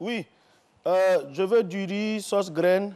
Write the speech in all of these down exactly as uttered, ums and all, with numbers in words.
Oui. Euh, je veux du riz, sauce graine.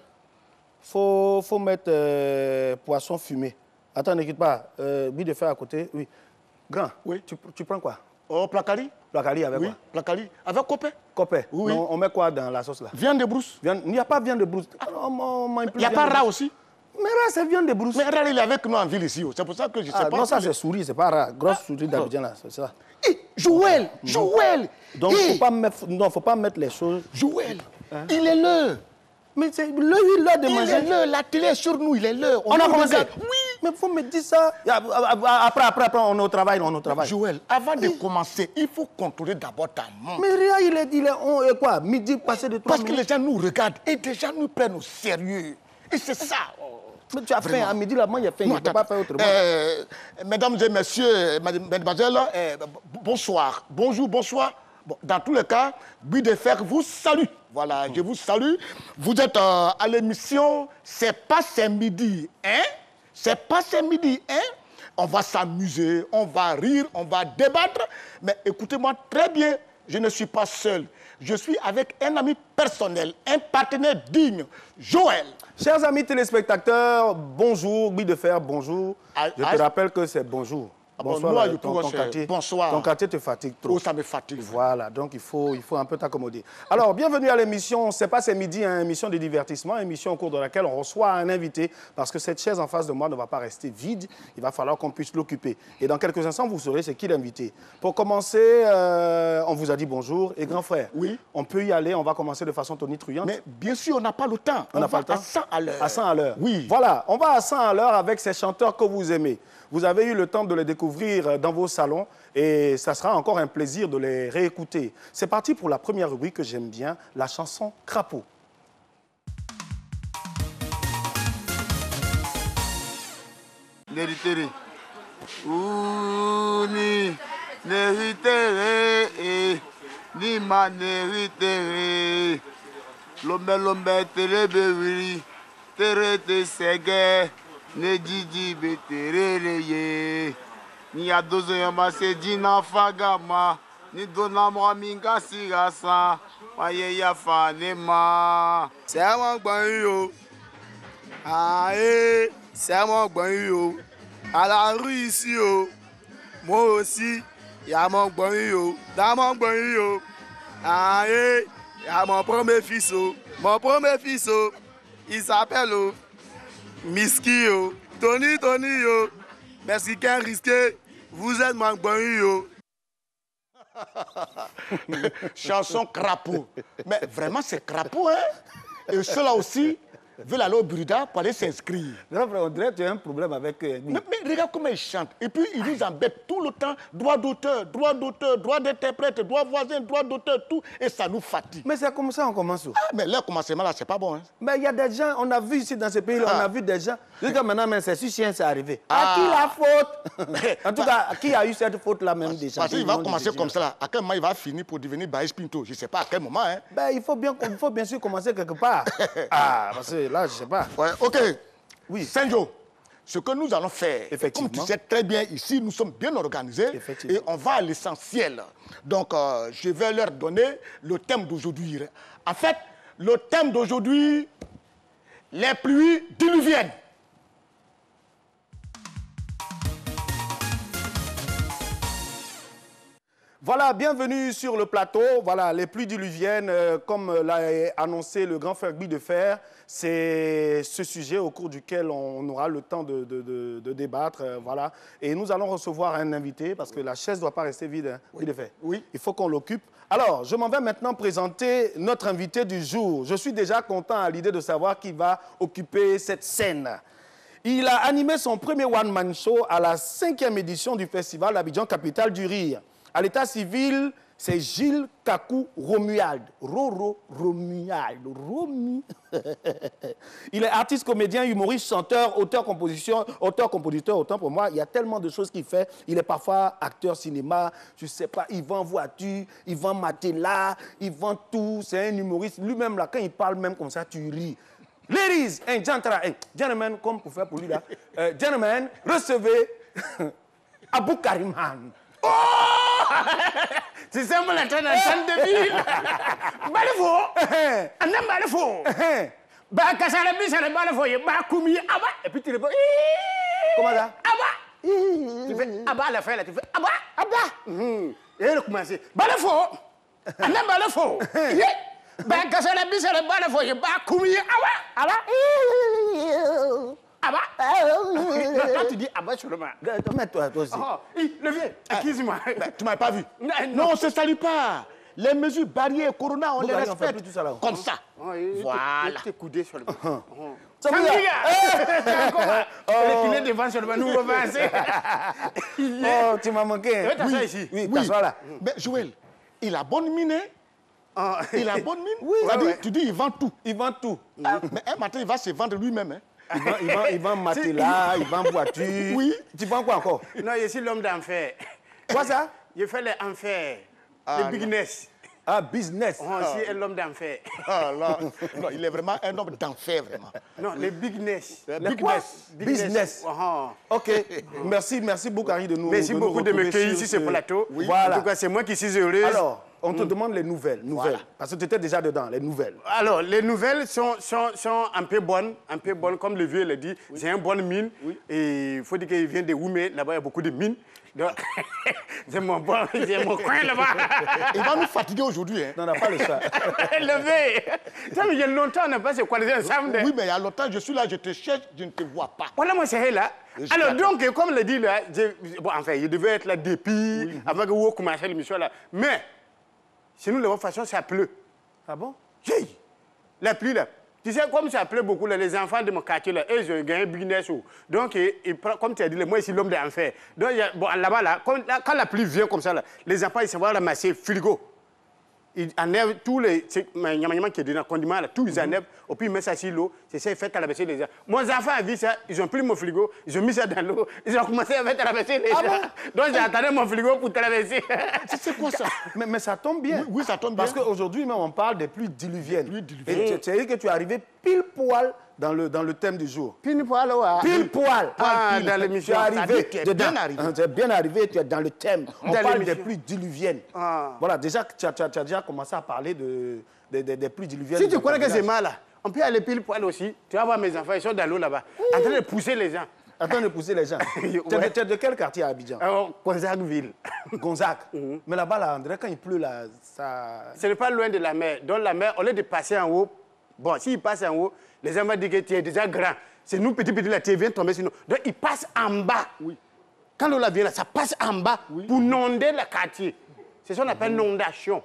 Faut, faut mettre euh, poisson fumé. Attends, ne quitte pas. Euh, Bulle de fer à côté. Oui. Grand. Oui. Tu, tu prends quoi? Oh, placali. Placali avec oui. quoi? Placali. Avec copé. Copé. Oui. Non, on met quoi dans la sauce là? Viande de brousse. Viande... Il n'y a pas viande de brousse. Ah. Il n'y a pas rat aussi? Mais rat, c'est viande de brousse. Mais rat, il est avec nous en ville ici. C'est pour ça que je ne sais ah, pas. Non, ça c'est souris, c'est pas rat. Grosse ah. souris d'Abidjan là, c'est ça. Hey, Joël, mmh. Joël. Donc, il hey. ne faut pas mettre... non, faut pas mettre les choses... Joël, hein? Il est l'heure. Mais c'est l'heure de il manger. Il est l'heure, la télé est sur nous, il est l'heure. On, on a commencé. Oui. Mais il faut me dire ça. Après, après, après, on est au travail, on est au travail. Joël, avant oui. de commencer, il faut contrôler d'abord ta montre. Mais rien, il est, il est on, et quoi, midi passé de trois Parce minutes. Que les gens nous regardent et déjà nous prennent au sérieux. Et c'est ça. Mais tu as fait à midi, là, moi, il a fait, il ne peut pas faire autrement. Euh, mesdames et messieurs, mademoiselles, euh, bonsoir. Bonjour, bonsoir. Bon, dans tous les cas, Bulle de Fer vous salue. Voilà, je vous salue. Vous êtes euh, à l'émission C'est pas c'est midi, hein? C'est pas c'est midi, hein? On va s'amuser, on va rire, on va débattre. Mais écoutez-moi très bien, je ne suis pas seul. Je suis avec un ami personnel, un partenaire digne, Joël. Chers amis téléspectateurs, bonjour. Bulle de Fer, bonjour. Ah, je te ah, rappelle que c'est bonjour. Ah bonsoir, bon, moi, je ton, ton, quartier, bonsoir. Ton quartier te fatigue trop. Oh, ça me fatigue. Voilà, donc il faut, il faut un peu t'accommoder. Alors, bienvenue à l'émission, c'est pas c'est midi, une hein, émission de divertissement, émission au cours de laquelle on reçoit un invité, parce que cette chaise en face de moi ne va pas rester vide, il va falloir qu'on puisse l'occuper. Et dans quelques instants, vous saurez c'est qui l'invité. Pour commencer, euh, on vous a dit bonjour, et grand frère, oui. On peut y aller, on va commencer de façon tonitruante. Mais bien sûr, on n'a pas le temps. On n'a pas le temps. À cent à l'heure. À cent à l'heure. Oui. Voilà, on va à cent à l'heure avec ces chanteurs que vous aimez. Vous avez eu le temps de les découvrir dans vos salons et ça sera encore un plaisir de les réécouter. C'est parti pour la première rubrique que j'aime bien, la chanson Crapaud. Néritere. Ouh, ni, néritere, ni ma néritere. Lombe, lombe, tere, bewiri, tere, te, sege. Ne didi beterere ye ni adozo yama se dina fagama ni dona mo minga sigasa maye ya fanema se won gbon yo ae se won gbon yo à la rue ici o moi aussi ya mon gbon yo da mon gbon yo ae ya mon premier fils o mon premier fils o il s'appelle o Miski yo, Tony Tony yo, Mexicain risqué, vous êtes mon bon yo. Chanson Crapaud. Mais vraiment c'est Crapaud, hein? Et ceux-là aussi veulent aller au Burida pour aller s'inscrire. On dirait que tu as un problème avec... Euh, mais, mais regarde comment ils chantent. Et puis ils nous embêtent tout le temps. Droit d'auteur, droit d'auteur, droit d'interprète, droit voisin, droit d'auteur, tout. Et ça nous fatigue. Mais c'est comme ça on commence. Ah, mais là, commencement là, c'est pas bon. Hein? Mais il y a des gens, on a vu ici dans ce pays, ah. on a vu des gens. Jusqu'à maintenant, mais c'est si chien, c'est arrivé. Ah. À qui la faute? En tout cas, qui a eu cette faute-là même déjà? Parce qu'il va commencer comme ça là. À quel moment il va finir pour devenir Baïs Pinto? Je ne sais pas à quel moment. Hein? Ben, il faut bien, il faut bien sûr commencer quelque part. Ah, parce que là, je ne sais pas. Ouais, ok. Oui. Saint-Jo, ce que nous allons faire, comme tu sais très bien ici, nous sommes bien organisés et on va à l'essentiel. Donc, euh, je vais leur donner le thème d'aujourd'hui. En fait, le thème d'aujourd'hui, les pluies diluviennes. Voilà, bienvenue sur le plateau. Voilà, les pluies diluviennes, euh, comme l'a annoncé le grand frère Bulle de Fer, c'est ce sujet au cours duquel on aura le temps de, de, de, de débattre. Euh, voilà. Et nous allons recevoir un invité parce que la chaise ne doit pas rester vide. Hein, oui. Bulle de Fer. Oui. Il faut qu'on l'occupe. Alors, je m'en vais maintenant présenter notre invité du jour. Je suis déjà content à l'idée de savoir qui va occuper cette scène. Il a animé son premier one-man show à la cinquième édition du festival Abidjan Capitale du Rire. À l'état civil, c'est Gilles Kakou Romuald. Roro Romuald. Romu. Il est artiste, comédien, humoriste, chanteur, auteur, composition, auteur, compositeur, autant pour moi. Il y a tellement de choses qu'il fait. Il est parfois acteur cinéma, je ne sais pas, il vend voiture, il vend matelas, il vend tout. C'est un humoriste. Lui-même, là, quand il parle même comme ça, tu ris. Ladies and gentlemen, gentlemen, comme pour faire pour lui là, uh, gentlemen, recevez Abou Kariman. Oh! C'est simple, la traîne de ville. Balefo. On aime Balefo. Bah, quand ça le ça le Balefo, il bah, combien ah bah, et puis tu le vois. Comment ça? Ah bah. Tu fais ah bah à la fin là, tu fais ah bah, ah bah. Et le commencer. Balefo. On aime Balefo. Bah, quand ça le ça le Balefo, il bah, combien ah bah, ah bah. Ah bah. Quand tu dis ah bah sur le main. Mets-toi toi aussi. Oh, le vieux, excuse-moi. Tu m'avais pas vu. Non, on ne se salue pas. Les mesures barrières Corona, on les respecte. Tout ça, là. Comme ça. Voilà. Tu coudé sur le main. Ça vous a... Les filets devant sur le main, nous revancer. Oh, tu m'as manqué. Oui, ça ici. Oui, t'assois là. Mais Joël, il a bonne mine, hein? Il a bonne mine. Oui. Ça dit, Ouais, ouais. tu dis, il vend tout. Il vend tout. Mais un matin, il va se vendre lui-même. Hein? Il vend, il vend, il vend matelas, il vend voiture. Oui. Tu vends quoi encore? Non, je suis l'homme d'enfer. Quoi ça? Je fais les enfers, Ah, les non. business. Ah, business. Oh, je suis l'homme d'enfer. Ah, là. Non, il est vraiment un homme d'enfer, vraiment. Non, les business. Les quoi? Business. Oh. Ok. Merci, merci Boukari de nous Merci de nous beaucoup de me retrouver cueillir sur ici, ce plateau. Voilà. En tout cas, c'est moi qui suis heureuse. Alors, on te demande les nouvelles, nouvelles. Voilà. Parce que tu étais déjà dedans, les nouvelles. Alors, les nouvelles sont, sont, sont un peu bonnes, un peu bonnes, comme le vieux l'a dit. C'est une bonne mine. Et il faut dire qu'il vient de Oumé, là-bas, il y a beaucoup de mines. Donc, c'est mon, bon, c'est mon coin là-bas. Il va nous fatiguer aujourd'hui. Hein? Non, on n'a pas le choix. Levé. Ça, mais il y a longtemps, on n'a pas se croisé ensemble. Oui, mais il y a longtemps, je suis là, je te cherche, je ne te vois pas. Voilà, moi, c'est là. Je Alors, suis donc, comme le dit là, je- bon, enfin, il devait être là depuis, avant que vous commenciez l'émission là. Mais, chez nous, de toute façon, ça pleut. Ah bon? Hey, la pluie là. Tu sais, comme ça pleut beaucoup, là, les enfants de mon quartier, là, eux, ils ont gagné un business. oh. Donc, ils, ils prennent- comme tu as dit, moi, ici, l'homme d'enfer. Donc, il y a- bon, là-bas, là, quand, là, quand la pluie vient comme ça, là, les enfants, ils savent ramasser le frigo. Ils enlèvent tous les nyama qui est dedans, condiments, là, tout, ils enlèvent, et puis ils mettent ça sur l'eau. C'est ça, ils font traverser les gens. Mon enfant a vu ça, ils ont pris mon frigo, ils ont mis ça dans l'eau, ils ont commencé à faire traverser les gens. Donc, j'ai attendu mon frigo pour traverser. C'est quoi ça? Mais, mais ça tombe bien. Oui, oui, ça tombe bien. Parce qu'aujourd'hui, même, on parle des pluies diluviennes. Pluies diluviennes. Et tu- tu as dit que tu es arrivé pile poil dans le, dans le thème du jour. Pile poil, ouais. Pile poil. Ah, Pile. dans Tu l'émission. es Ça dit arrivé que tu es dedans. bien arrivé. Hein, tu es bien arrivé, tu es dans le thème. On Dans parle des l'émission. pluies diluviennes. Ah. Voilà, déjà, tu as, tu as- tu as déjà commencé à parler de, de- de- des pluies diluviennes. Si tu dans crois ton que c'est village. mal, là, on peut aller pile poil aussi. Tu vas voir mes enfants, ils sont dans l'eau là-bas, en train de pousser les gens. Attends de pousser les gens. Tu es de- Ouais. tu es de quel quartier à Abidjan? Alors, Gonzagueville. Gonzague. Mais là-bas, là, on dirait quand il pleut, là, ça... Ce n'est pas loin de la mer. Donc la mer, au lieu de passer en haut, bon, s'il passe en haut, les gens vont dire que tu es déjà grand. C'est nous, petits, petits, là, tu viens tomber sur nous. Donc il passe en bas. Oui. Quand l'eau là vient là, ça passe en bas pour inonder le quartier. C'est ce qu'on appelle inondation.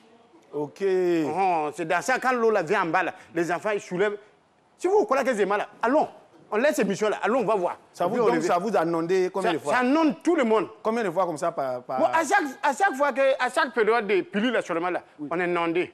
Ok. Oh, c'est dans ça, quand l'eau là vient en bas, là, les enfants, ils soulèvent. Si vous croyez que c'est mal, là, allons. On laisse ces missions là, allons, on va voir. Ça vous, Puis on donc, le- ça vous a inondé combien ça, de fois? ça inonde tout le monde. Combien de fois comme ça par... par... Bon, à, chaque, à chaque fois que, à chaque période de pilules là, seulement là, on est inondé.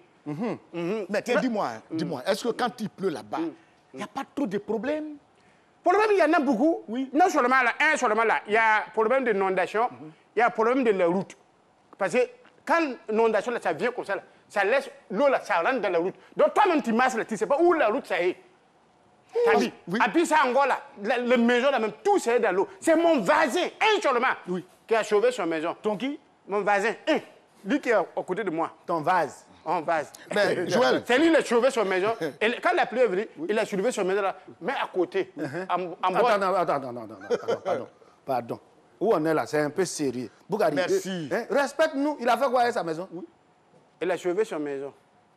Mais tiens, dis-moi, hein, dis-moi, est-ce que quand il pleut là-bas, il n'y a pas trop de problèmes? Problème, il y en a beaucoup. Non seulement là, un seulement là, il y a problème d'inondation, il y a problème de la route. Parce que quand l'inondation, là, ça vient comme ça, là, ça laisse l'eau, là, ça rentre dans la route. Donc toi-même, tu marches là, tu ne sais pas où la route, ça est. T'as dit, oui. et puis ça encore là, la- les maisons là même, tout ça est dans l'eau. C'est mon voisin, un seulement, qui a sauvé son maison. Ton qui? Mon voisin, un, lui qui est à à côté de moi. Ton vase. En vase. Mais, Joël. C'est lui qui a sauvé son maison. Et quand la pluie est venue, il a soulevé son maison là, mais à côté. en, en Attends, bois. attends, attends, attends, attends, attends, pardon, pardon. Où on est là, c'est un peu sérieux. Bougari, Merci. euh, hein, respecte-nous. Il a fait quoi avec sa maison? Il a sauvé son maison.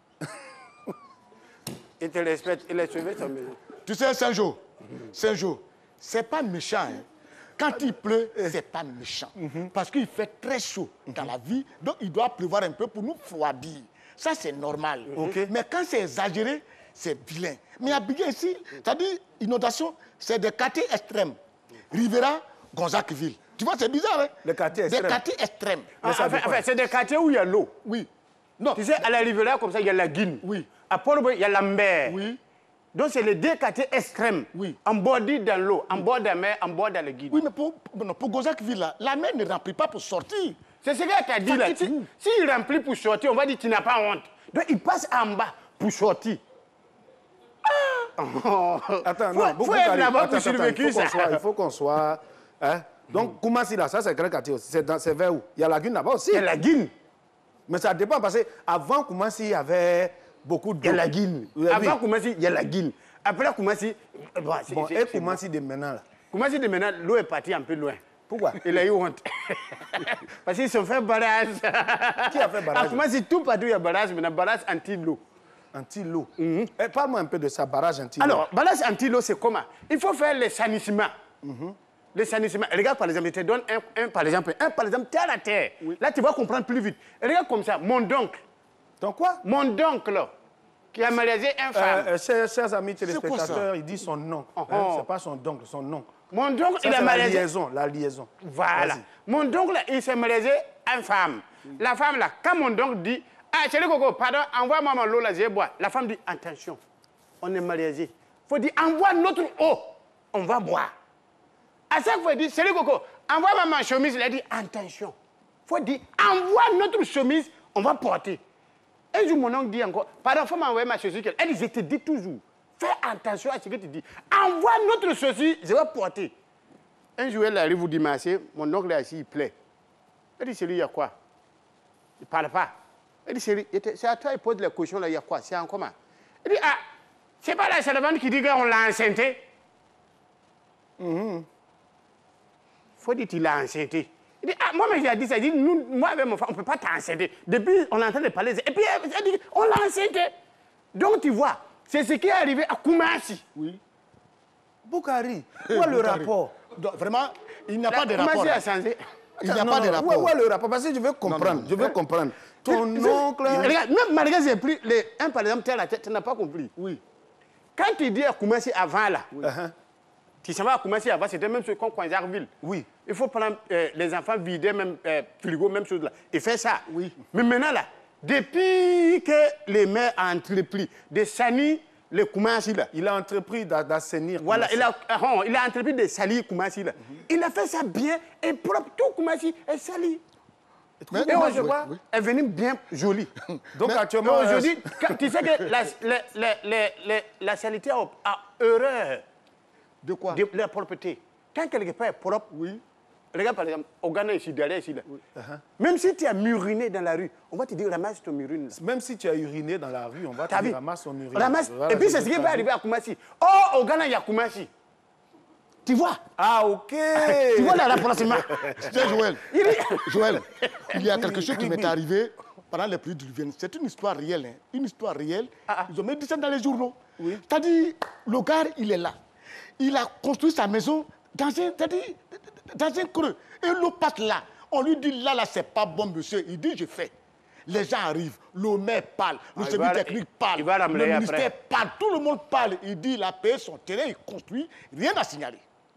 Il te respecte, il a sauvé son maison. Tu sais, Saint-Jo, Saint-Jo, c'est pas méchant. Hein. Quand il pleut, c'est pas méchant. Parce qu'il fait très chaud dans la vie, donc il doit pleuvoir un peu pour nous refroidir. Ça, c'est normal. Mais quand c'est exagéré, c'est vilain. Mais à Abidjan ici, c'est-à-dire, inondation, c'est des quartiers extrêmes. Rivera, Gonzagueville. Tu vois, c'est bizarre, hein? Les quartiers Des extrêmes. quartiers extrêmes. Ah, enfin, enfin, c'est des quartiers où il y a l'eau. Oui. Non. Tu sais, à la rivière, comme ça, il y a la Guine. Oui. À Port-au-Prince, il y a la mer. Oui. Donc, c'est les deux quartiers extrêmes. Oui. En bordé dans l'eau, en bord de la mer, en bord de la Guine. Oui, mais pour, pour, non, pour Gonzagueville, là, la mer ne remplit pas pour sortir. C'est ce qu'il t'a dit là. quitte Si- où? S'il remplit pour sortir, on va dire que tu n'as pas honte. Donc, il passe en bas pour sortir. Ah! Oh. Attends, Faut- non, faut beaucoup être Bougari, là-bas attends, pour attends, survécu, il faut qu'on ça. soit, il faut qu'on soit, hein, Donc, Koumassi, là, ça, c'est grand quartier aussi. C'est vers où? Il y a la Guine là-bas aussi. Il y a la Guine. Mais ça dépend parce qu'avant Koumassi, il y avait beaucoup d'eau. Il y a la Guine. Oui, Avant oui. Koumassi, il y a la Guine. Après Koumassi... Bon, Bon, et Koumassi de maintenant, là? Koumassi de maintenant, l'eau est partie un peu loin. Pourquoi? Il a eu honte. Parce qu'ils ont fait barrage. Qui a fait barrage? À Koumassi, tout partout, il y a barrage, maintenant, barrage anti-l'eau. Anti-l'eau. Mm-hmm. Eh, parle-moi un peu de ça, barrage anti-l'eau. Alors, barrage anti-l'eau, c'est comment? Il faut faire les sanissements. Mm-hmm. Les sanissements. Regarde, par exemple, je te donne un, un par exemple, un, par exemple, terre à terre. Oui. Là, tu vas comprendre plus vite. Regarde comme ça, mon oncle. Ton quoi? Mon oncle, qui a marié un femme. Euh, euh, chers, chers amis téléspectateurs, il dit son nom. Oh, hein, oh. c'est pas son oncle, son nom. Mon oncle, ça, il a marié... la liaison, la liaison. Voilà. Mon oncle, il s'est marié à une femme. Mm. La femme, là, quand mon oncle dit, ah, chérie Coco, pardon, envoie-moi mon eau, là, je bois. La femme dit, attention, on est mariés. Il faut dire, envoie notre eau, on va boire. À chaque fois, il dit, chérie Coco, envoie-moi ma chemise. Il a dit, attention. Il faut dire, envoie notre chemise, on va porter. Un jour, mon oncle dit encore, pardon, il faut m'envoyer ma chemise. Elle dit, je te dis toujours, fais attention à ce que tu dis. Envoie notre chemise, je vais porter. Un jour, elle arrive au dimanche, mon oncle est assis, il plaît. Elle dit, chérie, il y a quoi? Il ne parle pas. Elle dit, chérie, c'est à toi, il pose les questions, là, il y a quoi? C'est en comment? Elle dit, ah, c'est pas la servante qui dit qu'on l'a enceinté? Mm-hmm. Faut dire qu'il l'a enceinté. Il dit, ah, moi, mais j'ai dit ça. Il dit, nous, moi, avec mon frère, on ne peut pas t'enceinter. Depuis, on est en train de parler. Et puis, elle dit, on l'a enceinté. Donc, tu vois, c'est ce qui est arrivé à Koumassi. Oui. Boukari, où est le rapport? Donc, vraiment, il n'y a La pas de rapport. Koumassi a changé. Il n'y a non, pas de non, rapport. Où est le rapport? Parce que je veux comprendre. Non, non, non. Je veux comprendre. Ton oncle... Regarde, même malgré j'ai pris les un par exemple, tel à tête, tu n'as pas compris. Oui. Quand tu dis à Koumassi avant, là, oui. uh-huh. Tu s'en vas à Koumassi avant, c'était même chose comme Kouanjarville. Oui. Il faut prendre euh, les enfants vider, même euh, frigo, même chose là. Et faire ça. Oui. Mais maintenant, là, depuis que les maires ont entrepris de salir les Koumassi, là. Il a entrepris d'assainir. Voilà, il a, oh, il a entrepris de salir Koumassi, là. Mm-hmm. Il a fait ça bien et propre. Tout Koumassi est sali. Mais, et aujourd'hui, oui, oui. elle est venue bien jolie. Donc, mais, actuellement... Mais aujourd'hui, euh... tu sais que la, la, la, la, la, la saleté a, a horreur. De quoi? De la propreté. Quand quelque part est propre, oui. Regarde par exemple, au Ghana, ici, derrière, ici, là. Oui. Uh-huh. Même si tu as muriné dans la rue, on va te dire, ramasse ton urine. Là. Même si tu as uriné dans la rue, on va te dire, ramasse ton urine. Ramasse. Voilà, et puis, c'est ce qui va arriver à Koumassi. Oh, au Ghana, il y a Koumassi. Tu vois? Ah, ok. Tu vois le rapprochement? C'est Joël. Joël, il y a quelque chose qui m'est arrivé pendant les pluies diluviennes. C'est une histoire réelle. Hein. Une histoire réelle. Ah, ah. Ils ont mis ça dans les journaux. Oui. C'est-à-dire, le gars, il est là. Il a construit sa maison dans un, dans un creux. Et l'eau passe là. On lui dit, là, là, c'est pas bon, monsieur. Il dit, je fais. Les gens arrivent. Le maire parle. Le ah, service technique parle. Il va le ministère après. parle. Tout le monde parle. Il dit, il a payé son terrain, il construit. Rien à signaler.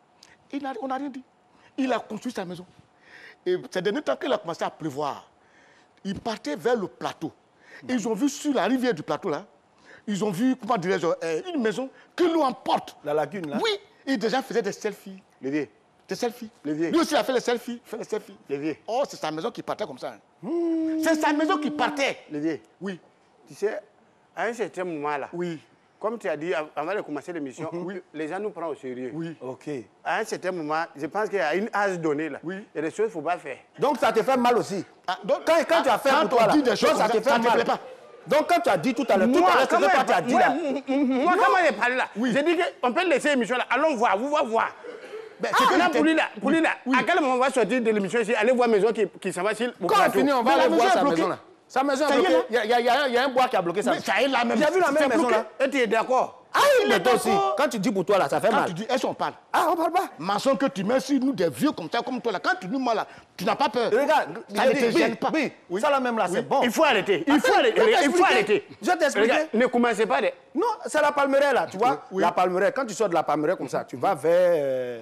Il a, on n'a rien dit. Il a construit sa maison. Et c'est dernier temps qu'il a commencé à pleuvoir. Il partait vers le plateau. Et ils ont vu sur la rivière du plateau, là, ils ont vu, comment dirais-je, euh, une maison que l'eau emporte. La lagune, là? Oui. Il déjà faisait des selfies. Les vieux. Des selfies. Les vieux. Lui aussi, il a fait les selfies. Fait les selfies. Les vieux. Oh, c'est sa maison qui partait comme ça. Hein. Mmh. C'est sa maison qui partait. Les vieux. Oui. Tu sais, à un certain moment, là, oui. Comme tu as dit avant de commencer l'émission, mm-hmm. oui, les gens nous prennent au sérieux. Oui. OK. À un certain moment, je pense qu'il y a une âge donnée là. Oui. Il y a des choses qu'il ne faut pas faire. Donc ça te fait mal aussi. Ah, donc, quand quand ah, tu as fait pour toi là, des choses, ça te fait ça mal. Te pas. Donc quand tu as dit tout à l'heure, tout à l'heure, c'est pas tu as dit là. Moi, comment j'ai parlé là? Oui. J'ai dit qu'on peut laisser l'émission là. Allons voir, vous allez voir. Ben, ah, que là, pour lui là, pour lui là, oui. À quel moment on va sortir de l'émission ici, aller voir maison qui, qui s'en va sur le Quand on finit, on va aller voir sa maison là. Sa maison est bloquée. Il y, y, y, y a un bois qui a bloqué ça. Mais ça est la même. J'ai vu la même maison là. Et tu es d'accord? Ah oui, mais toi aussi. Quand tu dis pour toi là, ça fait quand mal. Quand tu dis, est-ce qu'on parle? Ah, on parle pas. Maçon que tu mets sur nous des vieux comme ça, comme toi là. Quand tu dis moi là, tu n'as pas peur. Regarde, ça ne te gêne pas. Oui, oui. Ça là même là, c'est bon. Il faut arrêter. Il faut arrêter. Il faut arrêter. Je t'explique. Ne commencez pas de. Non, c'est la palmeraie là, tu vois. La palmeraie. Quand tu sors de la palmeraie comme ça, tu vas vers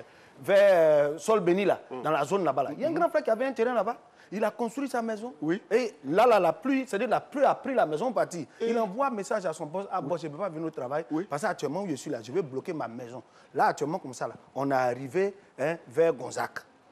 vers Sol Béni là, dans la zone là-bas là. Il y a un grand frère qui avait un terrain là-bas. Il a construit sa maison. Oui. Et là, là, la pluie, c'est-à-dire la pluie a pris la maison partie. Et il envoie un message à son boss. Ah, boss, je ne peux pas venir au travail. Oui. Parce qu'actuellement où je suis là, je vais bloquer ma maison. Là, actuellement, comme ça, là, on est arrivé hein, vers Gonzac.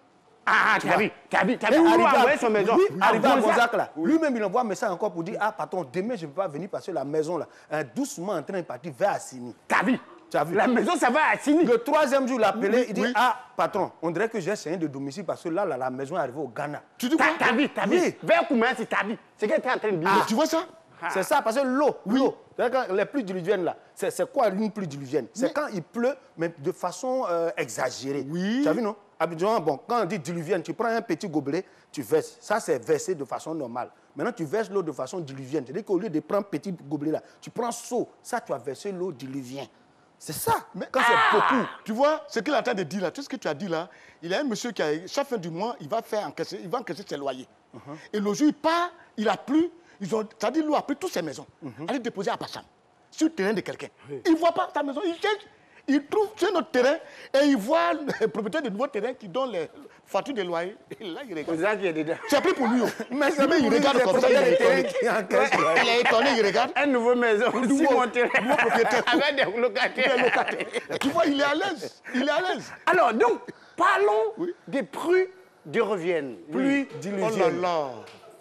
Ah, tu as vu, tu as vu, tu as vu où il a envoyé son maison? Oui, arrivé à Gonzac, là. Oui. Lui-même, il envoie un message encore pour dire, ah, patron, demain, je ne peux pas venir parce que la maison, là, est doucement en train de partir vers Assini. Tu as vu? Tu as vu? La maison, ça va à Sini. Le troisième jour, il appelait, Oui, il dit, oui. ah, patron, on dirait que j'ai changé de domicile parce que là, là, la maison est arrivée au Ghana. Tu dis quoi? T'as vu, t'as vu. Oui. Vers Koumen, c'est t'as vu. C'est qu'elle était en train de dire. Ah, tu vois ça? C'est ça, parce que l'eau, l'eau, quand les pluies diluviennes là, c'est quoi une pluie diluvienne? C'est quand il pleut, mais de façon euh, exagérée. Oui. Tu as vu, non? Habituellement, bon, quand on dit diluvienne, tu prends un petit gobelet, tu verses. Ça, c'est versé de façon normale. Maintenant, tu verses l'eau de façon diluvienne. C'est-à-dire qu'au lieu de prendre petit gobelet là, tu prends seau. Ça, tu as versé l'eau diluvienne. C'est ça. Mais quand ah, c'est beaucoup. Tu vois, ce qu'il est en train de dire là, tout ce que tu as dit là, il y a un monsieur qui, a, chaque fin du mois, il va faire encaisser, il va encaisser ses loyers. Uh-huh. Et le jour, il part, il a plu, ils ont, c'est-à-dire, l'eau a pris toutes ses maisons, uh-huh. aller déposer à Passam, sur le terrain de quelqu'un. Oui. Il ne voit pas sa maison, il cherche, il trouve sur notre terrain et il voit le propriétaire de nouveau terrain qui donne les factures de loyer. Et là, il regarde. C'est pris pour lui. Mais, mais il regarde comme ça, il est étonné. Il est étonné, il regarde. Un nouveau maison, un nouveau, nouveau propriétaire. Avec des locataires. Des locataires. Tu vois, il est à l'aise. Il est à l'aise. Alors, donc, parlons oui. des pluies de revienne. Pluie oui. diluvienne. Oh là là.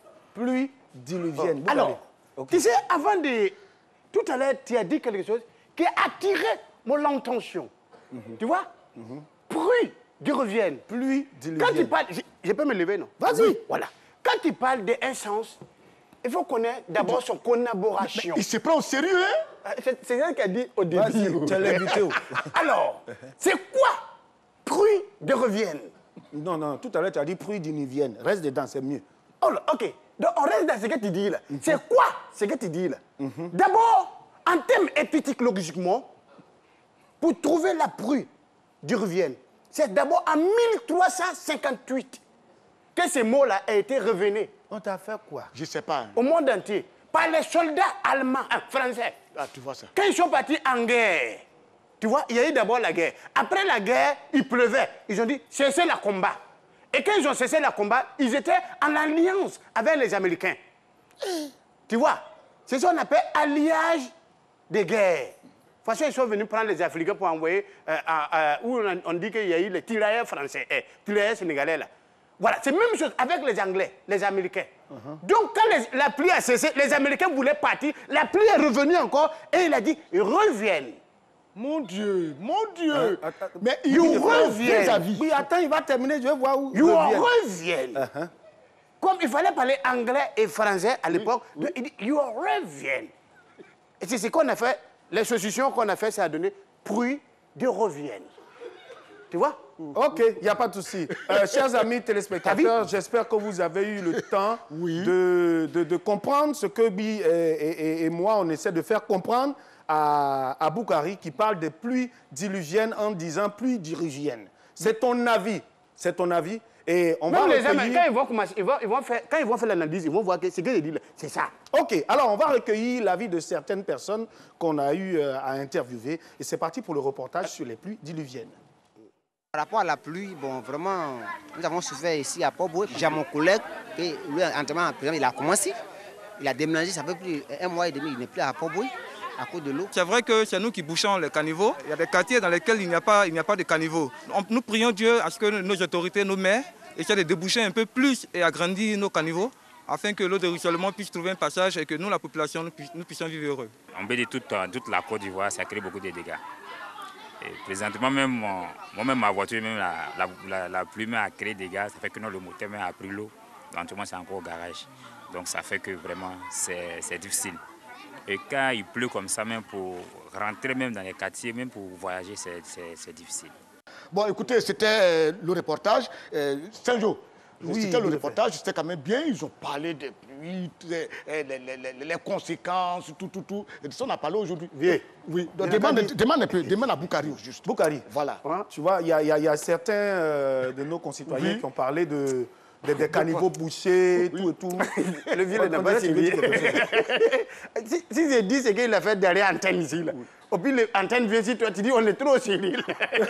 Pluie diluvienne. Oh. Alors, okay. Tu sais, avant de... Tout à l'heure, tu as dit quelque chose qui a attiré mon attention. Mm-hmm. Tu vois mm-hmm. Pluie de revienne. Pluie diluvienne. Quand tu parles... Je, je peux me lever, non? Vas-y. Oui, voilà. Quand tu parles d'essence, il faut connaître d'abord son collaboration. Mais il se prend au sérieux, hein? C'est ça qu'il a dit au début. Vas-y, tu l'as invité. Alors, c'est quoi pluie de revienne? Non, non, tout à l'heure, tu as dit pluie diluvienne. Reste dedans, c'est mieux. Oh là, ok. Donc, on reste dans ce que tu dis là. Mm-hmm. C'est quoi ce que tu dis là? Mm-hmm. D'abord, en termes épistémologiquement, pour trouver la pluie de revienne, c'est d'abord en mille trois cent cinquante-huit que ces mots-là ont été revenus. On t'a fait quoi? Je ne sais pas. Hein. Au monde entier. Par les soldats allemands, hein, français. Ah, tu vois ça. Quand ils sont partis en guerre, tu vois, il y a eu d'abord la guerre. Après la guerre, il pleuvait. Ils ont dit, cessez le combat. Et quand ils ont cessé le combat, ils étaient en alliance avec les Américains. Tu vois, c'est ce qu'on appelle alliage de guerre. De toute façon, ils sont venus prendre les Africains pour envoyer, euh, euh, où on, on dit qu'il y a eu les tirailleurs français, eh, tirailleurs sénégalais là. Voilà, c'est la même chose avec les Anglais, les Américains. Uh-huh. Donc, quand les, la pluie a cessé, les Américains voulaient partir, la pluie est revenue encore et il a dit, ils reviennent. Mon Dieu, mon Dieu. Uh, attends, mais ils reviennent. Oui, attends, il va terminer, je vais voir où ils reviennent. Uh-huh. Comme il fallait parler anglais et français à l'époque, oui, oui. Il dit, ils reviennent. Et c'est ce qu'on a fait, les solutions qu'on a fait, ça a donné pluie de reviennent. Tu vois? Ok, il n'y a pas de souci. Euh, chers amis téléspectateurs, j'espère que vous avez eu le temps oui. de, de, de comprendre ce que Bi et, et, et moi, on essaie de faire comprendre à, à Boukari, qui parle de pluie diluvienne en disant pluie diluvienne. C'est ton avis. C'est ton avis. Et on Même va les recueillir... Américains, quand ils vont, commencer, ils vont, ils vont faire, quand ils vont faire l'analyse, ils vont voir que ce que je dis là, c'est ça. Ok, alors on va recueillir l'avis de certaines personnes qu'on a eu euh, à interviewer. Et c'est parti pour le reportage sur les pluies diluviennes. Par rapport à la pluie, bon, vraiment, nous avons souffert ici à Port-Boué. J'ai mon collègue, qui, lui, entièrement, il a commencé. Il a déménagé, ça fait plus un mois et demi, il n'est plus à Port-Boué à cause de l'eau. C'est vrai que c'est nous qui bouchons les caniveaux. Il y a des quartiers dans lesquels il n'y a pas, il n'y a pas de caniveaux. On, nous prions Dieu à ce que nos autorités, nos maires, essaient de déboucher un peu plus et agrandir nos caniveaux afin que l'eau de ruissellement puisse trouver un passage et que nous, la population, nous, nous puissions vivre heureux. En baie de toute, toute la Côte d'Ivoire, ça crée beaucoup de dégâts. Et présentement, même moi-même, ma voiture, même la, la, la, la pluie a créé des dégâts. Ça fait que non, le moteur a pris l'eau. Actuellement, c'est encore au garage. Donc, ça fait que vraiment, c'est difficile. Et quand il pleut comme ça, même pour rentrer même dans les quartiers, même pour voyager, c'est difficile. Bon, écoutez, c'était le reportage. Euh, Saint-Jo, oui, c'était le reportage, c'était quand même bien. Ils ont parlé des pluies, les, les, les, les conséquences, tout, tout, tout. Et ça, on a parlé aujourd'hui. Oui. Oui. Donc, demande, demande un peu, demande à Boukari, juste. Boukari. Voilà. Hein? Tu vois, il y, y, y a certains euh, de nos concitoyens oui. qui ont parlé de... Des, des caniveaux bouchés, oui. tout et tout. Le vieux n'a pas suivi. Si, si j'ai dit ce qu'il a fait derrière l'antenne ici, là. Et puis l'antenne vient ici, toi tu dis on est trop sérieux.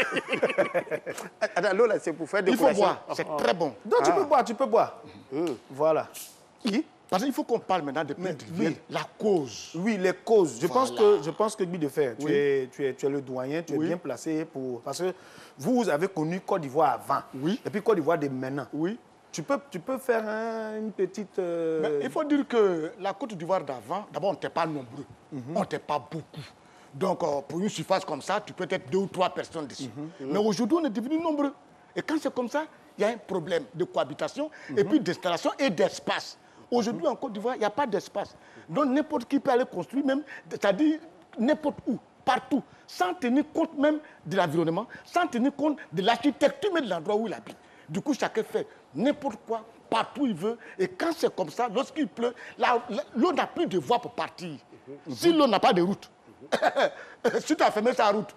Attends, l'eau là, c'est pour faire des Il faut boire, c'est oh. très bon. Donc ah. tu peux boire, tu peux boire. Mmh. Voilà. Oui. Parce qu'il faut qu'on parle maintenant de oui. la cause. Oui, les causes. Je voilà. pense que, je pense que Guy de Fer, oui. tu, es, tu, es, tu es le doyen, tu oui. es bien placé pour... Parce que vous avez connu Côte d'Ivoire avant. Oui. Et puis Côte d'Ivoire de maintenant. Oui. Tu peux, tu peux faire un, une petite... Euh... Mais il faut dire que la Côte d'Ivoire d'avant, d'abord, on n'était pas nombreux. Mm-hmm. On n'était pas beaucoup. Donc, euh, pour une surface comme ça, tu peux être deux ou trois personnes dessus. Mm-hmm. Mais aujourd'hui, on est devenus nombreux. Et quand c'est comme ça, il y a un problème de cohabitation, mm-hmm. et puis d'installation et d'espace. Aujourd'hui, en Côte d'Ivoire, il n'y a pas d'espace. Donc, n'importe qui peut aller construire, même, c'est-à-dire n'importe où, partout, sans tenir compte même de l'environnement, sans tenir compte de l'architecture même de l'endroit où il habite. Du coup, chacun fait n'importe quoi, partout où il veut. Et quand c'est comme ça, lorsqu'il pleut, l'eau n'a plus de voie pour partir. Mm-hmm. Si l'eau n'a pas de route, si tu as fermé sa route,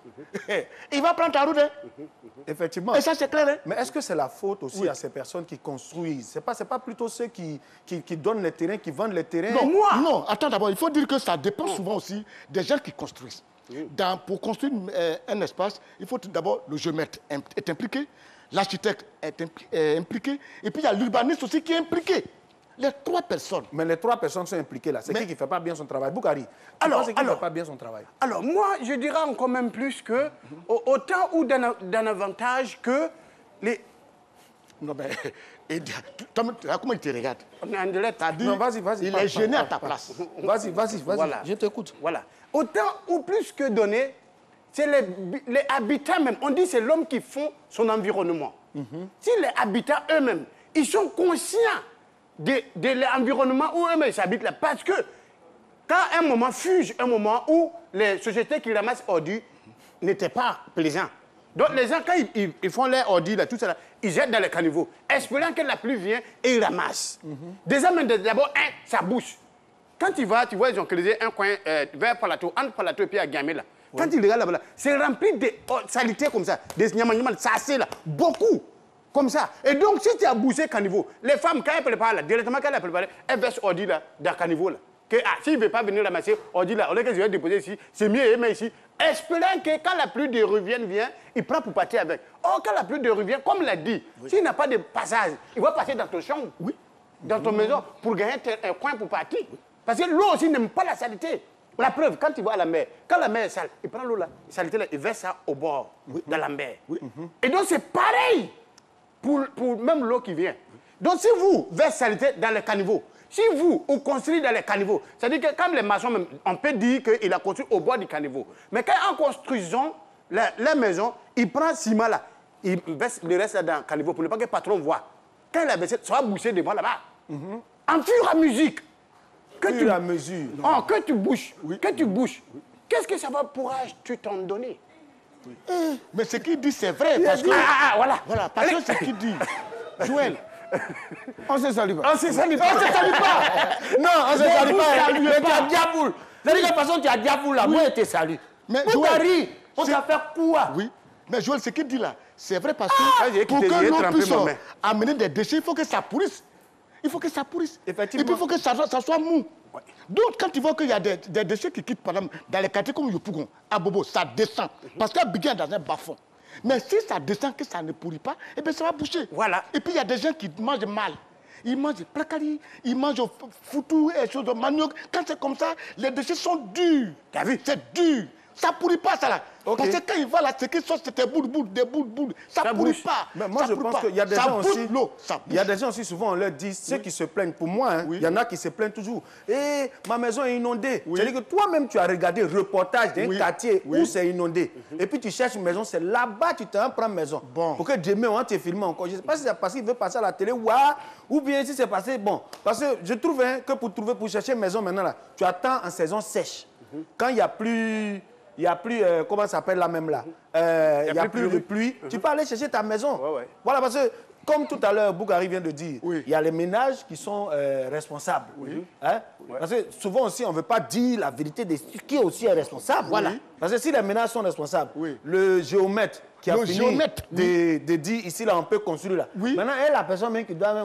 il va prendre ta route. Hein? Effectivement. Et ça, c'est clair. Hein? Mais est-ce que c'est la faute aussi oui. à ces personnes qui construisent? Ce n'est pas, pas plutôt ceux qui, qui, qui donnent les terrains, qui vendent les terrains? Non, moi. Non, attends d'abord, il faut dire que ça dépend oh. souvent aussi des gens qui construisent. Dans, pour construire euh, un espace, il faut d'abord le géomètre est impliqué, l'architecte est, impli est impliqué, et puis il y a l'urbaniste aussi qui est impliqué. Les trois personnes. Mais les trois personnes sont impliquées là. C'est qui qui ne fait pas bien son travail? Boukari, alors, qui ne fait pas bien son travail? Alors, moi, je dirais encore même plus que, mm-hmm. autant ou d'un avantage que les... Non, mais... Et, comment il te regarde? On est en direct. Dit, non, vas-y, vas-y. Il est gêné à ta place. Vas-y, vas-y, vas-y. Voilà. Je t'écoute. Voilà. Autant ou plus que donner, c'est les, les habitants même. On dit que c'est l'homme qui font son environnement. Mm-hmm. Si les habitants eux-mêmes, ils sont conscients de, de l'environnement où eux-mêmes s'habitent là. Parce que quand un moment fuse, un moment où les sociétés qui ramassent ordures n'étaient pas plaisants. Donc les gens, quand ils, ils, ils font leurs ordures, là, tout ça, là, ils jettent dans les caniveaux, espérant que la pluie vient et ils ramassent. Mm-hmm. Déjà, d'abord, un, ça bouche. Quand tu vas, tu vois, ils ont creusé un coin euh, vers Palato, entre Palato et puis à Gamé, là. Oui. Quand tu regardes là-bas, là, c'est rempli de oh, saletés comme ça, des nyama-nyama, ça c'est là, beaucoup. Comme ça. Et donc, si tu as bouché le caniveau, les femmes, quand elles préparent là, directement quand elles préparent, elles versent ordi là, dans le caniveau là. Que, ah, s'il ne veut pas venir ramasser ordi là, au lieu que je vais déposer ici, c'est mieux, mais ici. Espérant que quand la pluie de revient vient, il prend pour partir avec. Or, quand la pluie de revient, comme l'a dit, oui. s'il n'a pas de passage, il va passer dans ton chambre, oui. dans ton mmh. maison, pour gagner un coin pour partir. Oui. Parce que l'eau aussi n'aime pas la saleté. La preuve, quand tu vas à la mer, quand la mer est sale, il prend l'eau là, la saleté là, il verse ça au bord, oui. dans la mer. Oui. Mmh. Et donc, c'est pareil. Pour, pour même l'eau qui vient. Donc, si vous versez saleté dans les caniveaux, si vous, vous construisez dans les caniveaux, c'est-à-dire que comme les maçons, même, on peut dire qu'il a construit au bord du caniveau. Mais quand en construisant la, la maison, il prend ce ciment là, il verse le reste là dans le caniveau pour ne pas que le patron voit. Quand il a versé, ça va boucher devant là-bas. Mm-hmm. En fur et à mesure. Que fur tu, à mesure. Oh, que tu bouches, oui. que tu bouches. Oui. Qu'est-ce que ça va pourrage tu t'en donner? Oui. Mmh. Mais ce qu'il dit, c'est vrai. Parce que... Ah, ah, voilà. Voilà, parce que ce qu'il dit, Joël, on ne se salue pas. On ne se salue pas. On ne se salue pas. Non, on ne se salue pas. Mais tu as diaboule. C'est-à-dire que de toute façon, tu as diaboule là. Oui. Moi, je te salue. Mais Joël, on t'a fait quoi? Oui. Mais Joël, ce qu'il dit là, c'est vrai parce que ah, pour que l'on puisse amener des déchets, il faut que ça pourrisse. Il faut que ça pourrisse. Effectivement. Et puis il faut que ça, ça soit mou. Ouais. Donc, quand tu vois qu'il y a des, des déchets qui quittent, par exemple, dans les quartiers comme Yopougon, à Bobo, ça descend. Mm-hmm. Parce qu'un biguin est dans un bas-fond. Mais si ça descend, que ça ne pourrit pas, eh bien, ça va boucher. Voilà. Et puis, il y a des gens qui mangent mal. Ils mangent placali, ils mangent foutou et choses de manioc. Quand c'est comme ça, les déchets sont durs. T'as vu? C'est dur. Ça ne pourrit pas, ça là. Okay. Parce que quand il va là, c'est quelque chose, c'est des boules, boules, des boules, boules. Ça ne pourrit pas. Mais moi, ça je pense qu'il y a des ça gens aussi. Il y a des gens aussi, souvent, on leur dit, ceux oui. qui se plaignent. Pour moi, il oui. y en a qui se plaignent toujours. Et ma maison est inondée. Oui. C'est-à-dire que toi-même, tu as regardé le reportage d'un oui. quartier oui. où c'est inondé. Mm-hmm. Et puis tu cherches une maison, c'est là-bas que tu te prends maison. Bon. Pour que demain, on te filme encore. Je ne sais pas si c'est parce qu'il veut passer à la télé ou, ou bien si c'est passé. Bon. Parce que je trouve hein, que pour trouver, pour chercher une maison maintenant, là, tu attends en saison sèche. Mm-hmm. Quand il n'y a plus. Il n'y a plus, euh, comment ça s'appelle là même là euh, Il n'y a, a plus de pluie. Uh-huh. Tu peux aller chercher ta maison. Ouais, ouais. Voilà, parce que, comme tout à l'heure, Boukari vient de dire, oui. il y a les ménages qui sont euh, responsables. Oui. Hein? Ouais. Parce que souvent aussi, on ne veut pas dire la vérité de qui aussi est responsable. Voilà. Oui. Parce que si les ménages sont responsables, oui. le géomètre qui a le fini géomètre, de, oui. de dire ici, là, on peut construire là. Oui. Maintenant, elle, la personne même qui doit...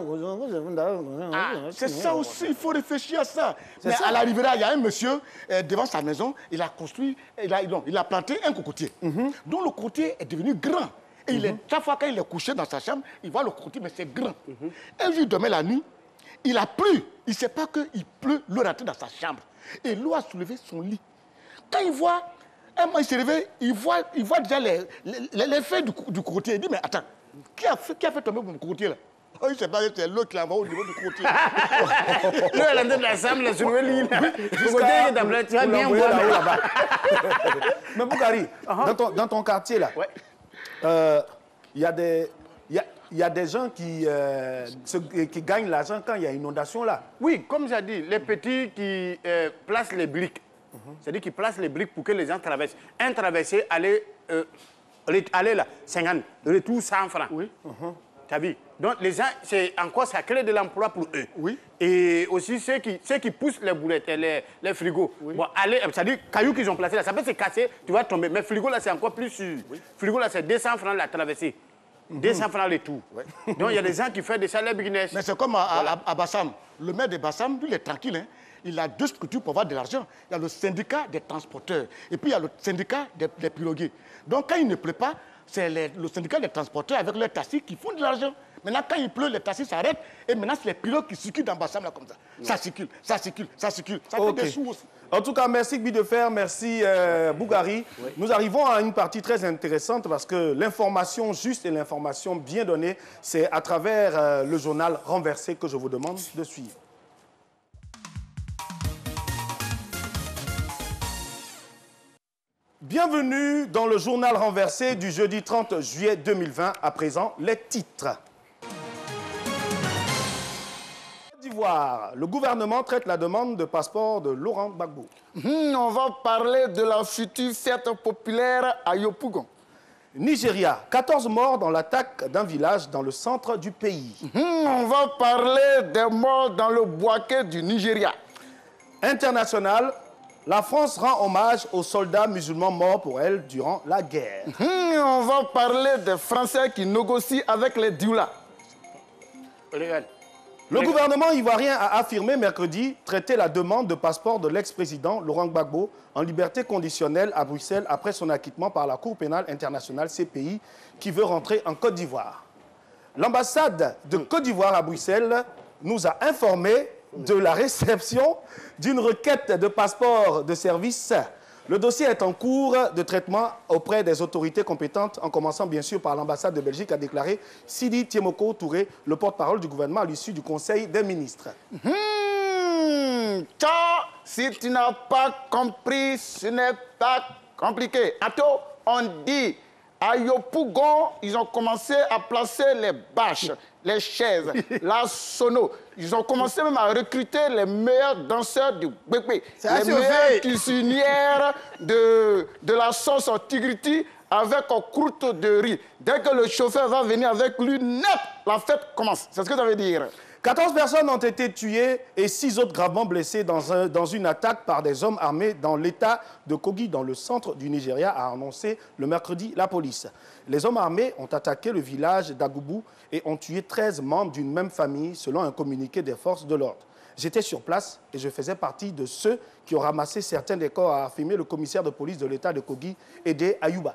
Ah, c'est ça aussi, il faut réfléchir à ça. Mais ça. À l'arrivée là, il y a un monsieur, euh, devant sa maison, il a construit, il a, non, il a planté un cocotier. Mm-hmm. Donc le cocotier est devenu grand. Et mm-hmm. il est, chaque fois quand il est couché dans sa chambre, il voit le cocotier, mais c'est grand. Mm-hmm. Un jour, demain la nuit, il a plu. Il ne sait pas qu'il pleut, l'eau est rentrée dans sa chambre. Et l'eau a soulevé son lit. Quand il voit... Un moment, il se réveille, il voit, il voit déjà les, les, les feuilles du, du cocotier. Il dit, mais attends, qui a fait, qui a fait tomber mon cocotier là? Oh, il sait pas que c'est l'eau qui l'envoie au niveau du côté. Nous, elle est en train d'ensemble sur le lit. Jusqu'à Tu vas bien voir là-bas. Mais Bougari, dans, ton, dans ton quartier, là, il Ouais. euh, y a des... Il y a, il y a des gens qui, euh, se- qui gagnent l'argent quand il y a inondation là. Oui, comme j'ai dit, les petits qui euh, placent les briques. C'est-à-dire qu'ils placent les briques pour que les gens traversent. Un traversé, aller, euh, aller là, cinquante, retour cent francs. Oui. Tu as vu? Donc les gens, c'est encore, ça crée de l'emploi pour eux. Oui. Et aussi ceux qui, ceux qui poussent les boulettes, et les, les frigos. Bon, aller, c'est-à-dire, cailloux qu'ils ont placés là, ça peut se casser, tu vas tomber. Mais frigo là, c'est encore plus sûr. Frigo là, c'est deux cents francs la traversée. deux cents francs le tout. Donc il y a des gens qui font des salaires business. Mais c'est comme à, à- à Bassam. Le maire de Bassam, lui, il est tranquille. Hein. Il a deux structures pour avoir de l'argent. Il y a le syndicat des transporteurs et puis il y a le syndicat des, des piroguiers. Donc quand il ne pleut pas, c'est les- le syndicat des transporteurs avec leurs taxis qui font de l'argent. Maintenant, quand il pleut, les taxis s'arrêtent et maintenant, c'est les pirogues qui circulent dans Bassam là comme ça. Ça circule, ça circule, ça circule. Ça Ok. fait des sous aussi. En tout cas, merci Guy de Fer, merci euh, Bougari. Nous arrivons à une partie très intéressante parce que l'information juste et l'information bien donnée, c'est à travers euh, le journal renversé que je vous demande de suivre. Bienvenue dans le journal renversé du jeudi trente juillet deux mille vingt. À présent, les titres. Côte d'Ivoire, le gouvernement traite la demande de passeport de Laurent Gbagbo. Hmm, on va parler de la future fête populaire à Yopougon. Nigeria, quatorze morts dans l'attaque d'un village dans le centre du pays. Hmm, on va parler des morts dans le Boaké du Nigeria. International, la France rend hommage aux soldats musulmans morts pour elle durant la guerre. Hmm, on va parler des Français qui négocient avec les Dioula. Regarde. Le gouvernement ivoirien a affirmé mercredi traiter la demande de passeport de l'ex-président Laurent Gbagbo en liberté conditionnelle à Bruxelles après son acquittement par la Cour pénale internationale C P I qui veut rentrer en Côte d'Ivoire. L'ambassade de Côte d'Ivoire à Bruxelles nous a informé de la réception d'une requête de passeport de service. Le dossier est en cours de traitement auprès des autorités compétentes, en commençant bien sûr par l'ambassade de Belgique, a déclaré Sidi Tiemoko Touré, le porte-parole du gouvernement à l'issue du Conseil des ministres. Hmm, ça, si tu n'as pas compris, ce n'est pas compliqué. Attends, on dit, à Yopougon, ils ont commencé à placer les bâches, les chaises, la sono. Ils ont commencé même à recruter les meilleurs danseurs du Bébé, les assez meilleures fait. cuisinières de, de la sauce tigriti avec un croûte de riz. Dès que le chauffeur va venir avec lui, net, la fête commence. C'est ce que ça veut dire. quatorze personnes ont été tuées et six autres gravement blessées dans, un- dans une attaque par des hommes armés dans l'état de Kogi, dans le centre du Nigeria, a annoncé le mercredi la police. Les hommes armés ont attaqué le village d'Agoubou et ont tué treize membres d'une même famille, selon un communiqué des forces de l'ordre. J'étais sur place et je faisais partie de ceux qui ont ramassé certains des corps, a affirmé le commissaire de police de l'état de Kogi, Ede Ayuba.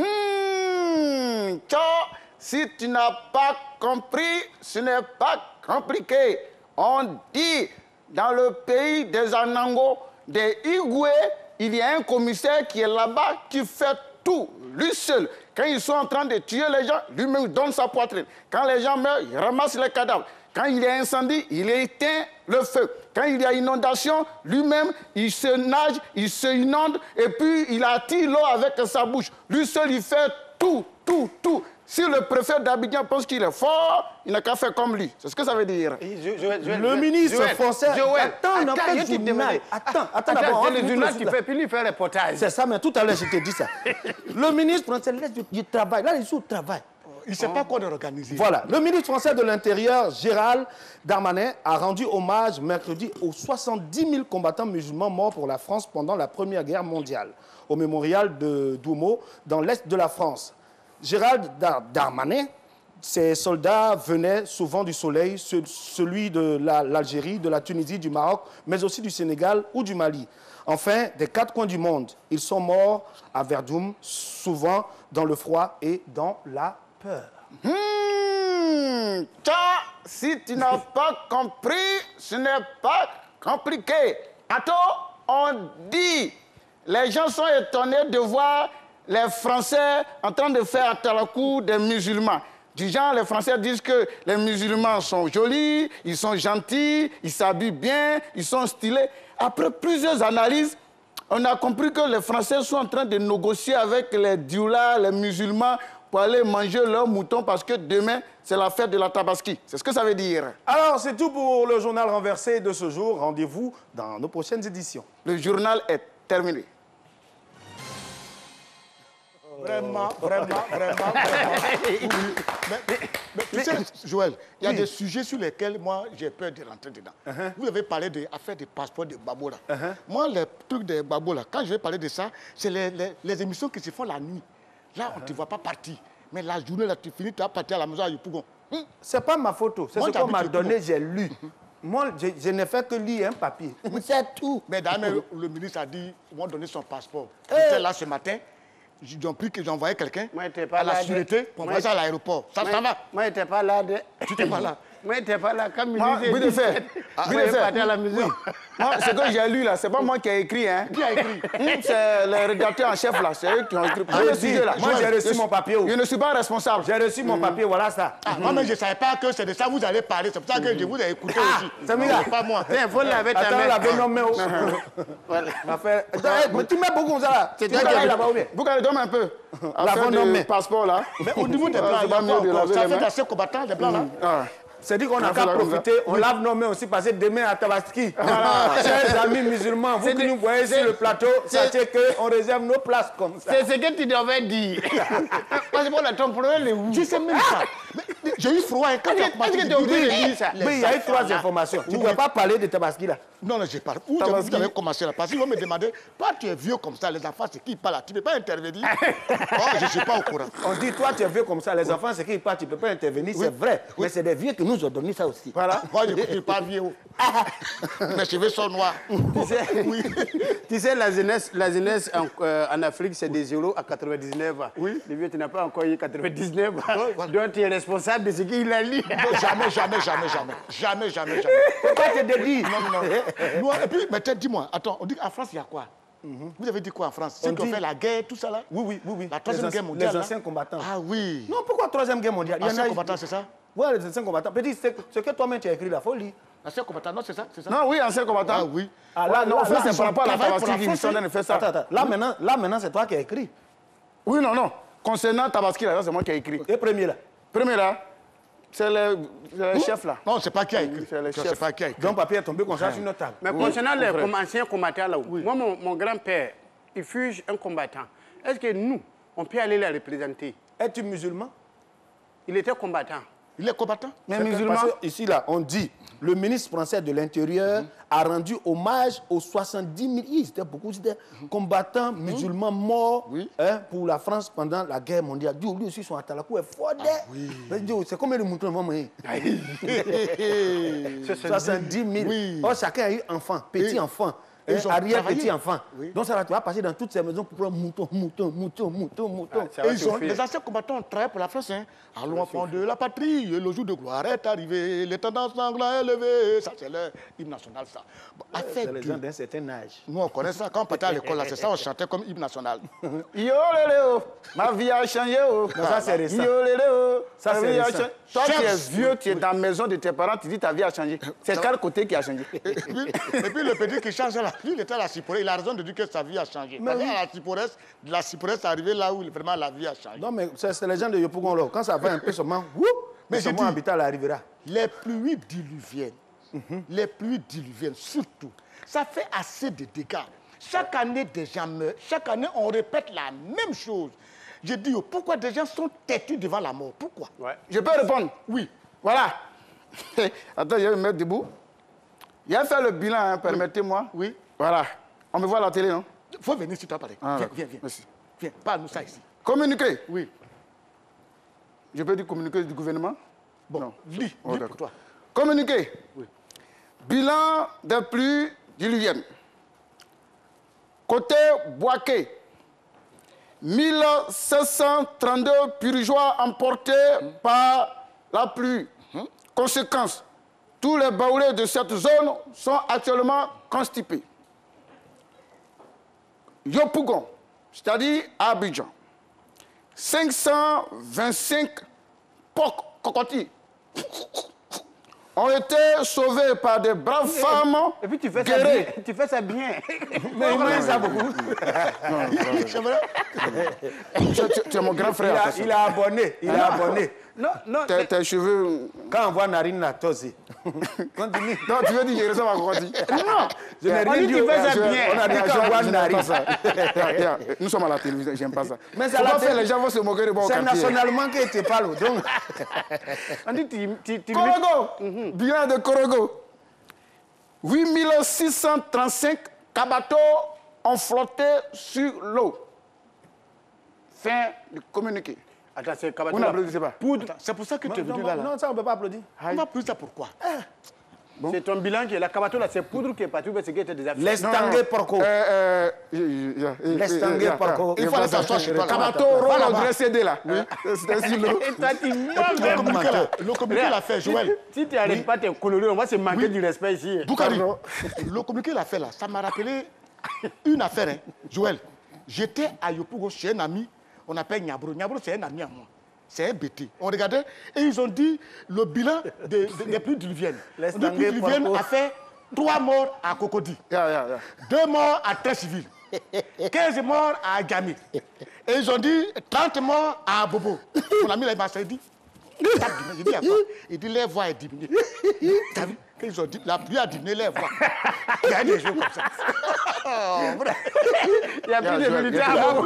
Hmm, ça, si tu n'as pas compris, ce n'est pas compliqué. On dit, dans le pays des Anango, des Igwe, il y a un commissaire qui est là-bas, qui fait tout, lui seul. Quand ils sont en train de tuer les gens, lui-même donne sa poitrine. Quand les gens meurent, il ramasse les cadavres. Quand il y a incendie, il éteint le feu. Quand il y a inondation, lui-même, il se nage, il se inonde, et puis il attire l'eau avec sa bouche. Lui seul, il fait tout, tout, tout. Si le préfet d'Abidjan pense qu'il est fort, il n'a qu'à faire comme lui. C'est ce que ça veut dire. Le ministre français... Attends, n'a pas je de te journal. demandais. Attends, attends, Attends, d'abord, c'est le on journal finit qui le fait, puis lui fait reportage. C'est ça, mais tout à l'heure, je t'ai dit ça. Le ministre français laisse du, du travail. Là, il est au travail. Il ne sait pas quoi de organiser. Voilà. Le ministre français de l'Intérieur, Gérald Darmanin, a rendu hommage mercredi aux soixante-dix mille combattants musulmans morts pour la France pendant la Première Guerre mondiale, au mémorial de Doumo, dans l'est de la France. Gérald Dar Darmanin, ces soldats venaient souvent du soleil, ce- celui de la- l'Algérie, de la Tunisie, du Maroc, mais aussi du Sénégal ou du Mali. Enfin, des quatre coins du monde. Ils sont morts à Verdun, souvent dans le froid et dans la peur. Hmm, ça, si tu n'as pas compris, ce n'est pas compliqué. Attends, on dit, les gens sont étonnés de voir les Français en train de faire à la cour des musulmans. Du genre, les Français disent que les musulmans sont jolis, ils sont gentils, ils s'habillent bien, ils sont stylés. Après plusieurs analyses, on a compris que les Français sont en train de négocier avec les dioulas, les musulmans, pour aller manger leurs moutons parce que demain, c'est la fête de la Tabaski. C'est ce que ça veut dire. Alors, c'est tout pour le journal renversé de ce jour. Rendez-vous dans nos prochaines éditions. Le journal est terminé. Vraiment, vraiment, vraiment, vraiment. Oui, mais, mais, mais tu sais, Joël, il y a oui. des sujets sur lesquels moi j'ai peur de rentrer dedans. Uh-huh. Vous avez parlé de l'affaire des passeports de Babo là. Uh-huh. Moi, les trucs de Babo là, quand je vais parler de ça, c'est les, les, les émissions qui se font la nuit. Là, uh-huh. on ne te voit pas partir. Mais la journée, là, tu finis, tu vas partir à la maison à Yopougon. Hum. C'est pas ma photo. C'est ce qu'on m'a donné, j'ai lu. Uh-huh. Moi, je, je n'ai fait que lire un papier. C'est tout. Mais d'ailleurs, le ministre a dit, ils m'ont donné son passeport. J'étais là ce matin. Ils ont pris que j'ai envoyé quelqu'un à la sûreté pour envoyer ça à l'aéroport. Ça, ça va? Moi, je n'étais pas là. De... Tu n'étais pas là? Moi, je n'étais pas là. Comme moi, il de faire. Moi, je partais à la maison. Oui. Moi, ce que j'ai lu, là, ce n'est pas moi qui ai écrit. Hein. Qui a écrit? C'est les rédacteurs en chef, là. C'est eux qui ont écrit. Ah, le sujet, là. Moi, j'ai reçu mon papier. Je ne suis pas responsable. J'ai reçu mon papier, voilà ça. Ah, moi, mais je ne savais pas que c'est de ça que vous allez parler. C'est pour ça que je vous ai écouté aussi. C'est là. Pas moi. Tiens, il faut laver ta main. Attends, laver nos mains. Voilà. Mais tu mets beaucoup comme ça, là. C'est toi qui as là-bas ou bien? Vous allez dormir un peu. Lavons nos mains. Passeport, là. Mais au niveau des plans, ça fait d'assez combattants, les plans, là. C'est dit qu'on n'a qu'à profiter, on oui. lave nos mains aussi parce que demain à Tabaski. Voilà. Chers amis musulmans, vous qui nous voyez sur le plateau, sachez qu'on réserve nos places comme ça. C'est ce que tu devais dire. Parce que pour la ton problème, les où? Je sais même pas. J'ai eu froid. Quand tu as commencé à dire ça. Mais il y a eu trois informations. Tu ne peux pas parler de Tabaski là. Non, non, je parle. Où vous avez commencé là? Parce qu'ils vont me demander, toi tu es vieux comme ça, les enfants c'est qui parlent là? Tu ne peux pas intervenir. Oh, je ne suis pas au courant. On dit, toi tu es vieux comme ça, les enfants c'est qui parlent, tu ne peux pas intervenir, c'est vrai. Mais c'est des vieux qui nous ont donné ça aussi. Voilà. Moi je ne suis pas vieux. Mes cheveux sont noirs. Tu sais, oui. Tu sais la jeunesse, la jeunesse en, euh, en Afrique c'est des zéros à quatre-vingt-dix-neuf ans. Oui. Le vieux tu n'as pas encore eu quatre-vingt-dix-neuf ans. Oh, voilà. Donc tu es responsable de ce qu'il a lu. Jamais, jamais, jamais, jamais. Jamais, jamais, jamais. Pourquoi tu te dis? Non, non. Nous, et puis, mais dis-moi, attends, on dit qu'en France, il y a quoi? Mm-hmm. Vous avez dit quoi en France? Ceux qui ont fait la guerre, tout ça là? Oui, oui, oui. oui. La troisième guerre mondiale. Les anciens combattants. Ah oui. Non, pourquoi troisième guerre mondiale? Les anciens combattants, c'est ça? Oui, les anciens combattants. Petit, ce que toi-même tu as écrit là, faut lire. Anciens combattants, non, c'est ça, ça? Non, oui, anciens combattants. Ah oui. Ah, là, non, là, c'est par rapport à la Tabaski qui sont en train de faire ça. Attends, attends. Là, maintenant, là, maintenant, c'est toi qui as écrit. Oui, non, non. Concernant Tabaski, là, c'est moi qui ai écrit. Et premier là? Premier là? C'est le, le chef là. Non, c'est pas qui a écrit. C'est le chef. C'est pas qui a écrit. Donc, papier est tombé comme ça sur notre table. Mais concernant les com anciens combattants là, oui. Moi, mon, mon grand-père, il fut un combattant. Est-ce que nous, on peut aller la représenter? Es-tu musulman? Il était combattant. Il est combattant? Mais musulman? Ici, là, on dit, le ministre français de l'Intérieur mm-hmm. a rendu hommage aux soixante-dix mille, c'était beaucoup, c'était mm-hmm. combattants musulmans mm-hmm. morts oui. hein, pour la France pendant la guerre mondiale. Dieu, lui aussi, son atalakou est fort. Ah, oui. C'est combien de moutons vont mourir? soixante-dix mille. Oui. Oh, chacun a eu enfant, petit oui. enfant. Arrière petit enfant. Oui. Donc ça va, tu vas passer dans toutes ces maisons pour prendre mouton, mouton, mouton, mouton, mouton. Ah, et ils ont, les anciens combattants ont travaillé pour la France. Hein. Allons enfants de la patrie, le jour de gloire est arrivé, les tendances sanglants élevées. Ça, c'est l'hymne national, ça. Bon, c'est les gens d'un certain âge. Nous, on connaît ça. Quand on partait à l'école, c'est ça, on chantait comme hymne national. Yo, léléo, ma vie a changé. Oh. Non, ça, c'est récent. Yo, léléo, ça, c'est récent. Toi qui es vieux, tu es dans la maison de tes parents, tu dis ta vie a changé. C'est quel côté qui a changé? Et puis, et puis le petit qui change là, lui, il était à la Cypresse. Il a raison de dire que sa vie a changé. Mais oui. à la Cypresse, de la Cypresse, c'est arrivé là où vraiment la vie a changé. Non, mais c'est les gens de Yopougon là. Quand ça va un peu seulement, whoop, mais ce mois habital arrivera. Les pluies diluviennes, mm-hmm. les pluies diluviennes, surtout, ça fait assez de dégâts. Chaque année, des gens meurent. Chaque année, on répète la même chose. Je dis, pourquoi des gens sont têtus devant la mort? Pourquoi? Ouais. Je peux répondre? Oui. Voilà. Attends, je vais me mettre debout. Il a fait le bilan, hein, permettez-moi. Oui. oui. Voilà. On me voit à la télé, non? Il faut venir si tu as parlé. Ah, viens, viens, viens. Merci. Viens, parle-nous ça ici. Communiquer? Oui. Je peux dire communiquer du gouvernement? Bon, non. Lis, oh, lis pour toi. Communiquer? Oui. Bilan des pluies diluviennes. Côté Boaké, mille sept cent trente-deux purigeois emportés mmh. par la pluie. Mmh. Conséquence, tous les baoulés de cette zone sont actuellement constipés. Yopougon, c'est-à-dire à Abidjan, cinq cent vingt-cinq cocotiers ont été sauvés par des braves femmes. Et puis tu fais ça bien. Tu fais ça bien. Mais il m'aime ça beaucoup. C'est vrai. tu, tu, tu es mon grand frère. Il a, il a abonné. Il a abonné. Non, non. Tes, tes cheveux... Quand on voit Narine là, toi aussi. Continue. Non, tu veux dire que je ressemble à Cocody? Non. Je n'ai On rien dit dit. tu fais ça je- bien. On a dit Je- quand on voit je n'aime Narine. pas ça. Yeah, yeah. Nous sommes à la télévision, j'aime pas ça. Mais c'est Faut à la pas télé- faire, les gens vont se moquer de moi au C'est quartier. nationalement que tu parles. Donc, On dit tu... tu, tu Korogo, bilan de Korogo. huit mille six cent trente-cinq cabatos ont flotté sur l'eau. Fin du communiqué. Attends, c'est Vous n'applaudissez pas. Poudre. C'est pour ça que tu es non, venu là. là. non, ça on ne peut pas applaudir. On va plus ça pourquoi? C'est ton bilan qui est là. Kabato, là, c'est poudre qui est parti, mais c'est qui était déjà fait. Laisse Non, tanguer non. porco. Euh, euh, je- je- je- Laisse je- tanguer je- porco. Il faut aller s'asseoir chez toi. Cabato, Va rôle là-bas. dressé là. C'était sur l'eau. Et toi, tu Et puis, le communiqué là, le communiqué l'a fait, Joël. Si tu n'arrêtes pas tes coloris, on va se manquer du respect ici. Boukari, le communiqué l'a fait là, ça m'a rappelé une affaire, hein. Joël. J'étais à Yopougo chez un ami, on appelle Niabro. Niabro, c'est un ami à moi. C'est un bêté. On regardait et ils ont dit le bilan des, des, des pluies diluviennes. Laisse Les pluies tanguer diluviennes porco. a fait trois morts à Cocody, Yeah, yeah, yeah. deux morts à Tessiville, quinze morts à Agamé. Et ils ont dit trente morts à Bobo. Mon ami là, il m'a dit, tape diminué. Il dit, à quoi? Il dit, les voix est diminuée. T'as vu? Quand ils ont dit, la pluie a diminué les voix. Il y a des choses comme ça. Oh, vrai. Il n'y a plus de Joël, militaires il y a à Bobo.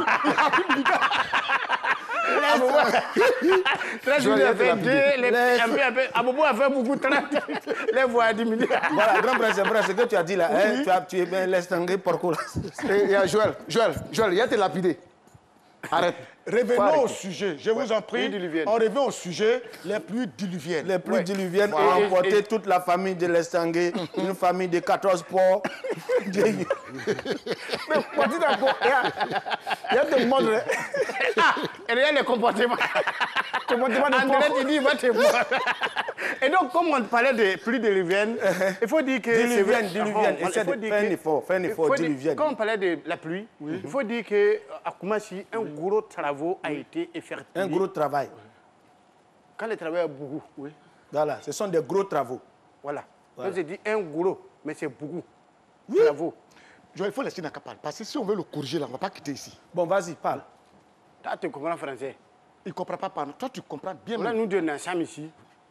Très Joël, bien, il y a fait de la deux, les- un peu, un peu. À Bobo a fait beaucoup, trente. Les voix diminuées. Voilà, grand frère, c'est vrai, ce que tu as dit là. Hein, tu as tué bien, laisse tanguer porco là. Et il y a Joël, Joël, Joël, il y a été lapidé. Arrête. Revenons au sujet, je vous en prie. Pluies diluviennes. On revient au sujet, les pluies diluviennes. Les pluies Ouais. diluviennes Voilà. ont Et- emporté et- toute la famille de l'Estanguet, une famille de quatorze porcs. Mais voici d'abord, il y a- il y a des mondes. Ah, et regarde les comportements. Comportement de André, porc. tu dis, va te voir. Et donc, comme on parlait de pluies diluviennes, il faut dire que... c'est Diluvienne, vrai- diluvienne. Bon, Essaie il faut de dire faire un que- effort, fais un il effort, faut dire- diluvienne. Quand on parlait de la pluie, il faut dire qu'à Koumassi, un gros travaux a été effectué. Un gros travail. Quand le travail est beaucoup, oui. Voilà, ce sont des gros travaux. Voilà. Donc, j'ai dit un gros, mais c'est beaucoup. Travaux. Joël, il faut laisser Naka parler. Parce que si on veut le corriger là, on ne va pas quitter ici. Bon, vas-y, parle. Toi, tu comprends français. Il ne comprend pas parler. Toi, tu comprends bien. Voilà, mieux. nous deux, nous sommes ici.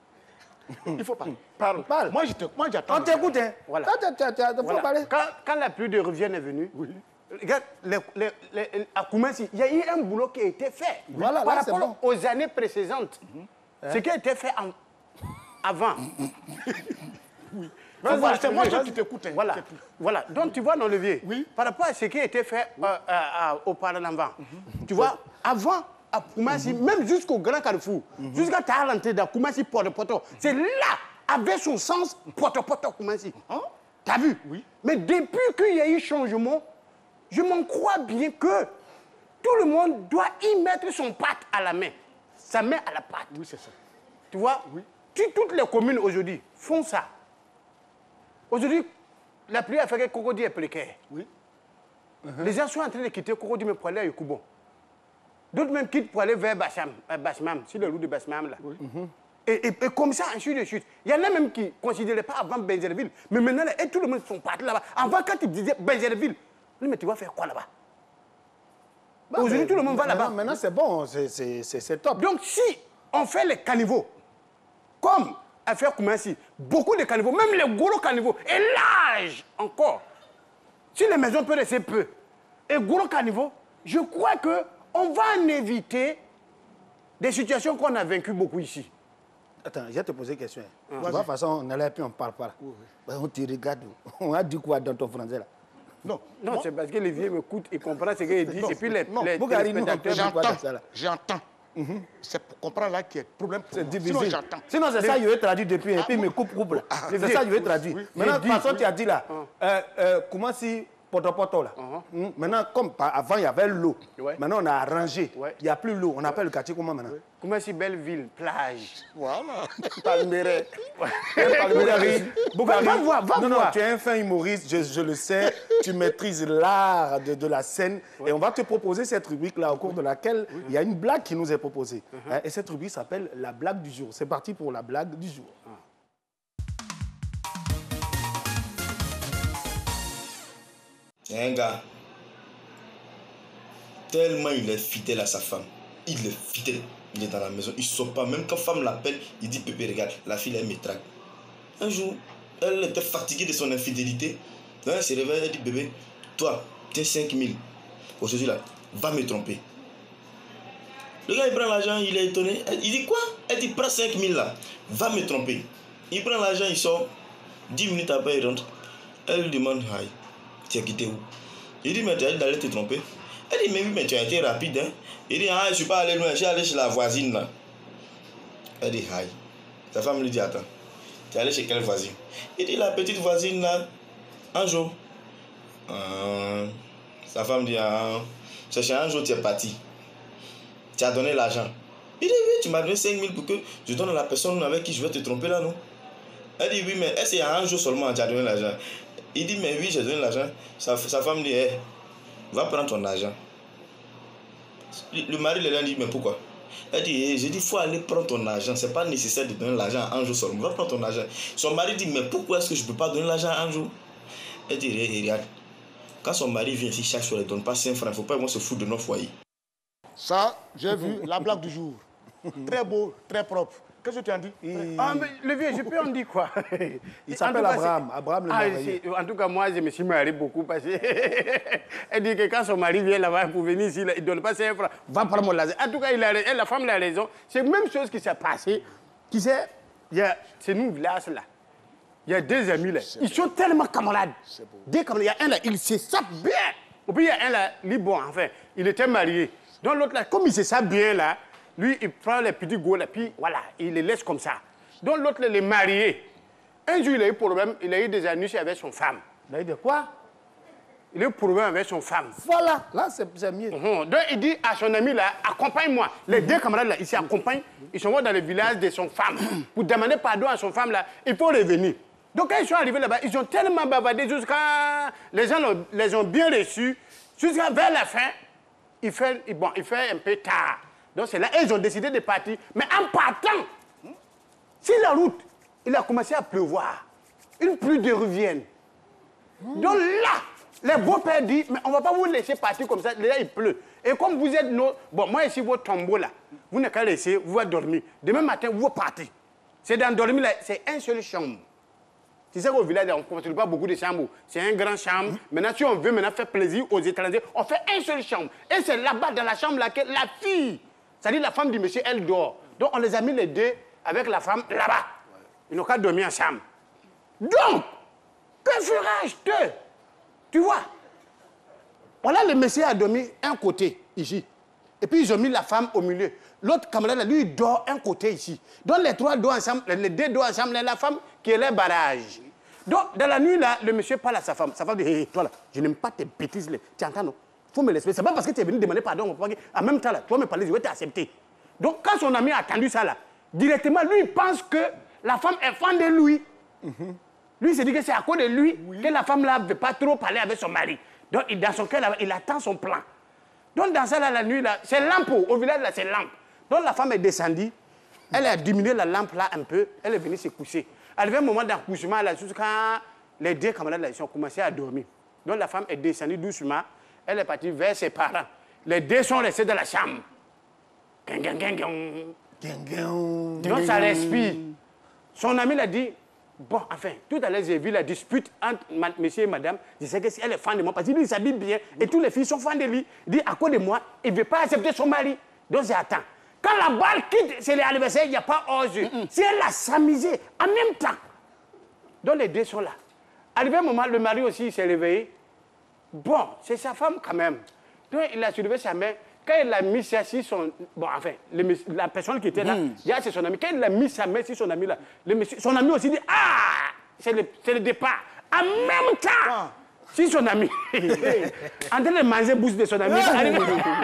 Il faut parler. Parle, parle. Moi, je te- moi, j'attends. On t'écoute, hein. Voilà. Toi, tu- tu- tu- faut Voilà. parler. Quand, quand la pluie de rivière est venue, regarde, les- les- les- à Koumassi, il y a eu un boulot qui a été fait Voilà, par là, c'est rapport aux années précédentes. Ce qui a été fait en- avant. Vas-y, Voilà, c'est moi vas-y. qui t'écoute. hein. Voilà. C'est tout. Voilà. Donc, tu vois, non, levier, Oui. par rapport à ce qui a été fait euh, euh, euh, auparavant, tu vois, avant, à Koumassi, même jusqu'au Grand Carrefour, jusqu'à ta rentrée dans Koumassi, Porto Porto, c'est là, avec son sens, Porto Porto Koumassi. Hein? T'as vu? Oui. Mais depuis qu'il y a eu changement, je m'en crois bien que tout le monde doit y mettre son patte à la main, sa main à la patte. Oui, c'est ça. Tu vois? Si toutes les communes aujourd'hui font ça, aujourd'hui, la pluie a fait que Cocody est précaire. Oui. Les gens sont en train de quitter Cocody mais pour aller à Yokoubo. D'autres même quittent pour aller vers Bacham, euh, Bachmam, sur le route de Bachmam là. Et, et- et comme ça, ensuite de suite. Il y en a même qui ne considéraient pas avant Benzerville. Mais maintenant, là, et tout le monde sont partis là-bas. Avant, quand ils disaient Benzerville, oui, mais tu vas faire quoi là-bas? Bah, Aujourd'hui, mais tout le monde va maintenant- là-bas. Maintenant, c'est bon, c'est- c'est c'est- c'est top. Donc, si on fait les caniveaux, comme à faire Koumassi, beaucoup de caniveaux, même les gros caniveaux, et larges encore, si les maisons peuvent rester peu, et gros caniveaux, je crois qu'on va en éviter des situations qu'on a vécues beaucoup ici. Attends, je vais te poser une question. De toute façon, on est là et puis on ne parle pas. Là. Ben, on te regarde. On a dit quoi dans ton français là? Non. Non, c'est parce que les vieux m'écoutent, ils comprennent ce qu'il dit, et puis les, non, les Bougari, nous, téléspectateurs... on peut- J'entends. ça, là. J'entends. C'est pour comprendre là qu'il y a problème. pour C'est moi. difficile. Sinon, j'entends. Sinon, c'est ça, je vais traduire depuis, et puis il me coupe, coupe là. C'est ça, je vais traduire. Maintenant, de toute façon, tu as dit là, euh, euh, comment si poto-poto là. Uh -huh. Maintenant, comme avant, il y avait l'eau. Ouais. Maintenant, on a arrangé. Ouais. Il n'y a plus l'eau. On appelle le quartier comment maintenant? Ouais. Comment si belle ville, plage. Voilà. Palmeret. Bougari. Bougari. Va voir, va non, voir. Non, tu es un fin humoriste, je, je le sais. Tu maîtrises l'art de, de la scène. Ouais. Et on va te proposer cette rubrique-là, au cours de laquelle oui. il y a une blague qui nous est proposée. Uh -huh. Et cette rubrique s'appelle la blague du jour. C'est parti pour la blague du jour. Ah. Un gars, tellement il est fidèle à sa femme. Il est fidèle. Il est dans la maison, il ne sort pas. Même quand femme l'appelle, il dit Pépé, regarde, la fille, elle me traque. Un jour, elle était fatiguée de son infidélité. Elle se réveille, elle dit Bébé, toi, tiens cinq mille. Aujourd'hui, là, va me tromper. Le gars, il prend l'argent, il est étonné. Il dit quoi? Elle dit prends cinq mille là, va me tromper. Il prend l'argent, il sort. dix minutes après, il rentre. Elle lui demande Aïe. Tu as quitté où? Il dit, mais tu as dit d'aller te tromper. Elle dit, mais oui, mais tu as été rapide. Hein? Il dit, ah, je ne suis pas allé loin, je suis allé chez la voisine. Là. Elle dit, aïe. Sa femme lui dit, attends, tu es allé chez quelle voisine? Il dit, la petite voisine là, un jour. Euh, sa femme dit, ah, c'est chez un jour, tu es parti. Tu as donné l'argent. Il dit, oui, tu m'as donné cinq mille pour que je donne à la personne avec qui je vais te tromper là, non? Elle dit, oui, mais est-ce qu'il y a un jour seulement tu as donné l'argent? Il dit, mais oui, j'ai donné l'argent. Sa, sa femme dit, hey, va prendre ton argent. Le, le mari lui dit, mais pourquoi? Elle dit, hey, j'ai dit, il faut aller prendre ton argent. Ce n'est pas nécessaire de donner l'argent un jour seulement. Va prendre ton argent. Son mari dit, mais pourquoi est-ce que je ne peux pas donner l'argent un jour? Elle dit, hey, regarde, quand son mari vient ici chaque soir, il ne donne pas cinq francs. Il ne faut pas qu'on se fout de nos foyers. Ça, j'ai vu la blague du jour. Très beau, très propre. Qu'est-ce que tu en dis? Il... Ah, mais le vieux, je peux en dire quoi? Il s'appelle Abraham. Abraham le ah, marié. En tout cas, moi, je me suis marié beaucoup parce qu'elle dit que quand son mari vient là-bas pour venir ici, là, il ne donne pas cinq francs. Va prendre mon laser. En tout cas, il a, elle, la femme a raison. C'est la même chose qui s'est passée. Qui c'est? C'est nous, village là. Il y a deux amis là. Ils sont tellement camarades. Deux camarades. Il y a un là, il se sape bien. Et puis il y a un là, lui, bon, enfin, il était marié. Donc l'autre là, comme il se sape bien là, lui, il prend les petits gros là, puis voilà, il les laisse comme ça. Donc l'autre, il est marié. Un jour, il a eu problème, il a eu des années avec son femme. Il a eu de quoi? Il a eu problème avec son femme. Voilà, là, c'est mieux. Uh-huh. Donc il dit à son ami là, accompagne-moi. Les deux camarades là, ils s'accompagnent, ils sont dans le village de son femme. Pour demander pardon à son femme là, il faut revenir. Donc quand ils sont arrivés là-bas, ils ont tellement bavardé jusqu'à... Les gens les ont bien reçus. Jusqu'à vers la fin, il fait, bon, il fait un peu tard. Donc c'est là, ils ont décidé de partir. Mais en partant, sur la route, il a commencé à pleuvoir. Une pluie de rivière. Mmh. Donc là, les beaux-pères disent, mais on ne va pas vous laisser partir comme ça, là il pleut. Et comme vous êtes nos... Bon, moi ici, votre tombeau là, vous n'avez qu'à laisser, vous allez dormir. Demain matin, vous partez. C'est dans dormir là, c'est un seul chambre. C'est ça qu'au village, on ne construit pas beaucoup de chambres. C'est un grand chambre. Mmh. Maintenant, si on veut maintenant faire plaisir aux étrangers, on fait un seul chambre. Et c'est là-bas, dans la chambre, là, que la fille... C'est-à-dire la femme du monsieur, elle dort. Donc on les a mis les deux avec la femme là-bas. Ils n'ont qu'à dormir ensemble. Donc, que ferais-je? Tu vois? Voilà, le monsieur a dormi un côté, ici. Et puis ils ont mis la femme au milieu. L'autre camarade, lui, il dort un côté ici. Donc les trois dorment ensemble, les deux dorment ensemble, la femme qui est là, barrage. Donc dans la nuit, là, le monsieur parle à sa femme. Sa femme dit, hé, hey, toi là, je n'aime pas tes bêtises. Là. Tu entends, non? Il faut me laisser. Ce n'est pas parce que tu es venu demander pardon. En même temps, là, tu vas me parler, je vais t'accepter. Donc, quand son ami a entendu ça, là, directement, lui, il pense que la femme est fan de lui. Mm-hmm. Lui, il se dit que c'est à cause de lui oui. que la femme, là, ne veut pas trop parler avec son mari. Donc, dans son cœur, là, il attend son plan. Donc, dans ça, là, la nuit, là, c'est lampe. Au village, là, c'est lampe. Donc, la femme est descendue. Elle a diminué la lampe, là, un peu. Elle est venue se coucher. Arrivé un moment d'accouchement, là, jusqu'à les deux camarades, là, ils ont commencé à dormir. Donc, la femme est descendue doucement. Elle est partie vers ses parents. Les deux sont restés dans la chambre. Donc ça respire. Son ami l'a dit, bon, enfin, tout à l'heure, j'ai vu la dispute entre monsieur et madame. Je sais que si elle est fan de moi, parce qu'il s'habille bien, et tous les filles sont fans de lui. Il dit, à cause de moi, il ne veut pas accepter son mari. Donc j'attends. Quand la balle quitte, c'est l'anniversaire, il n'y a pas hors jeu. Si elle a s'amusé en même temps. Donc les deux sont là. Arrivé un moment, le mari aussi s'est réveillé. Bon, c'est sa femme quand même. Donc, il a soulevé sa main. Quand il a mis ça sur son... Bon, enfin, le, la personne qui était là, mmh. c'est son ami. Quand il a mis sa main sur son ami là, le monsieur, son ami aussi dit, ah, c'est le, le départ. En même temps, ah. Si son ami, en train de manger bouche de son ami, arrivé,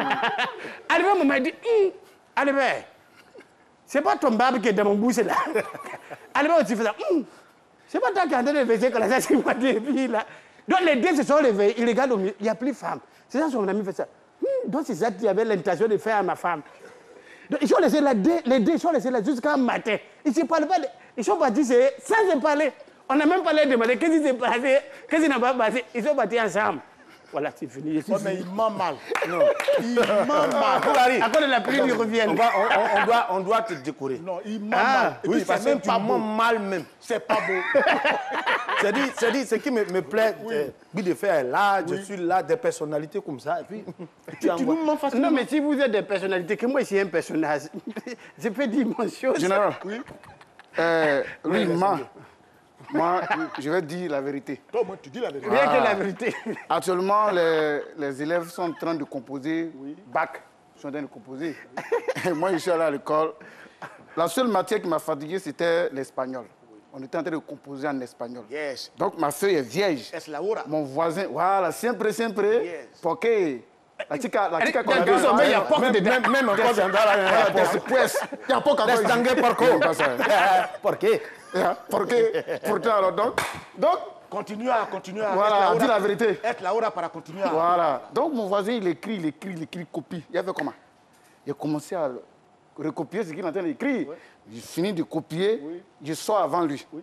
arrivé un moment, il dit, hum, Albert, c'est pas ton barbe qui est dans mon bouche là. Albert aussi fait ça, hum, c'est pas toi qui es en train de verser comme ça, c'est moi qui ai là. Donc les deux se sont réveillés, ils regardent au milieu, il n'y a plus de femme. C'est ça son ami fait ça. Hum, donc c'est ça qu'il avait l'intention de faire à ma femme. Donc ils sont laissés là, les deux ils sont laissés là jusqu'à matin. Ils ne se parlent pas, ils sont partis sans se parler. On n'a même pas l'air de demander qu'est-ce qui s'est passé, qu'est-ce qui n'a pas passé. Ils sont partis ensemble. Voilà, c'est fini. Ouais, mais il ment mal. Non, il ment mal. À cause de la pluie, il revient. On, va, on, on, doit, on doit te décorer. Non, il ment ah, mal. Et oui, puis parce que tu mens mal même. C'est pas beau. C'est-à-dire, c'est-à-dire, ce qui me, me plaît, oui. euh, Guy de Fer est là, oui. Je suis là, des personnalités comme ça. Et puis, tu, tu nous mens facilement. Non, mais si vous êtes des personnalités, que moi, je suis un personnage, je peux dire mon chose. Général, oui. Euh, oui, oui ment. Moi, je vais dire la vérité. Toi, moi, tu dis la vérité. Rien ah. que la vérité. Actuellement, les, les élèves sont en train de composer oui. bac. Ils sont en train de composer. Oui. Moi, je suis allé à l'école. La seule matière qui m'a fatigué, c'était l'espagnol. On était en train de composer en espagnol. Yes. Donc, ma feuille est vieille. Es la hora. Mon voisin, voilà, sempre, sempre. Yes. Porque la chica, la chica con il y a poco de même même encore dans la después. Il y a poco de tangue porco. ¿Por qué? Porque pourtant alors donc donc continue à continuer à voilà, dis la vérité. Être la hora para continuer. Voilà. Donc mon voisin il écrit, il écrit, il écrit, copie. Il a fait comment? Il a commencé à recopier ce qu'il est en train d'écrire. Oui. J'ai fini de copier, oui. Je sors avant lui. Oui.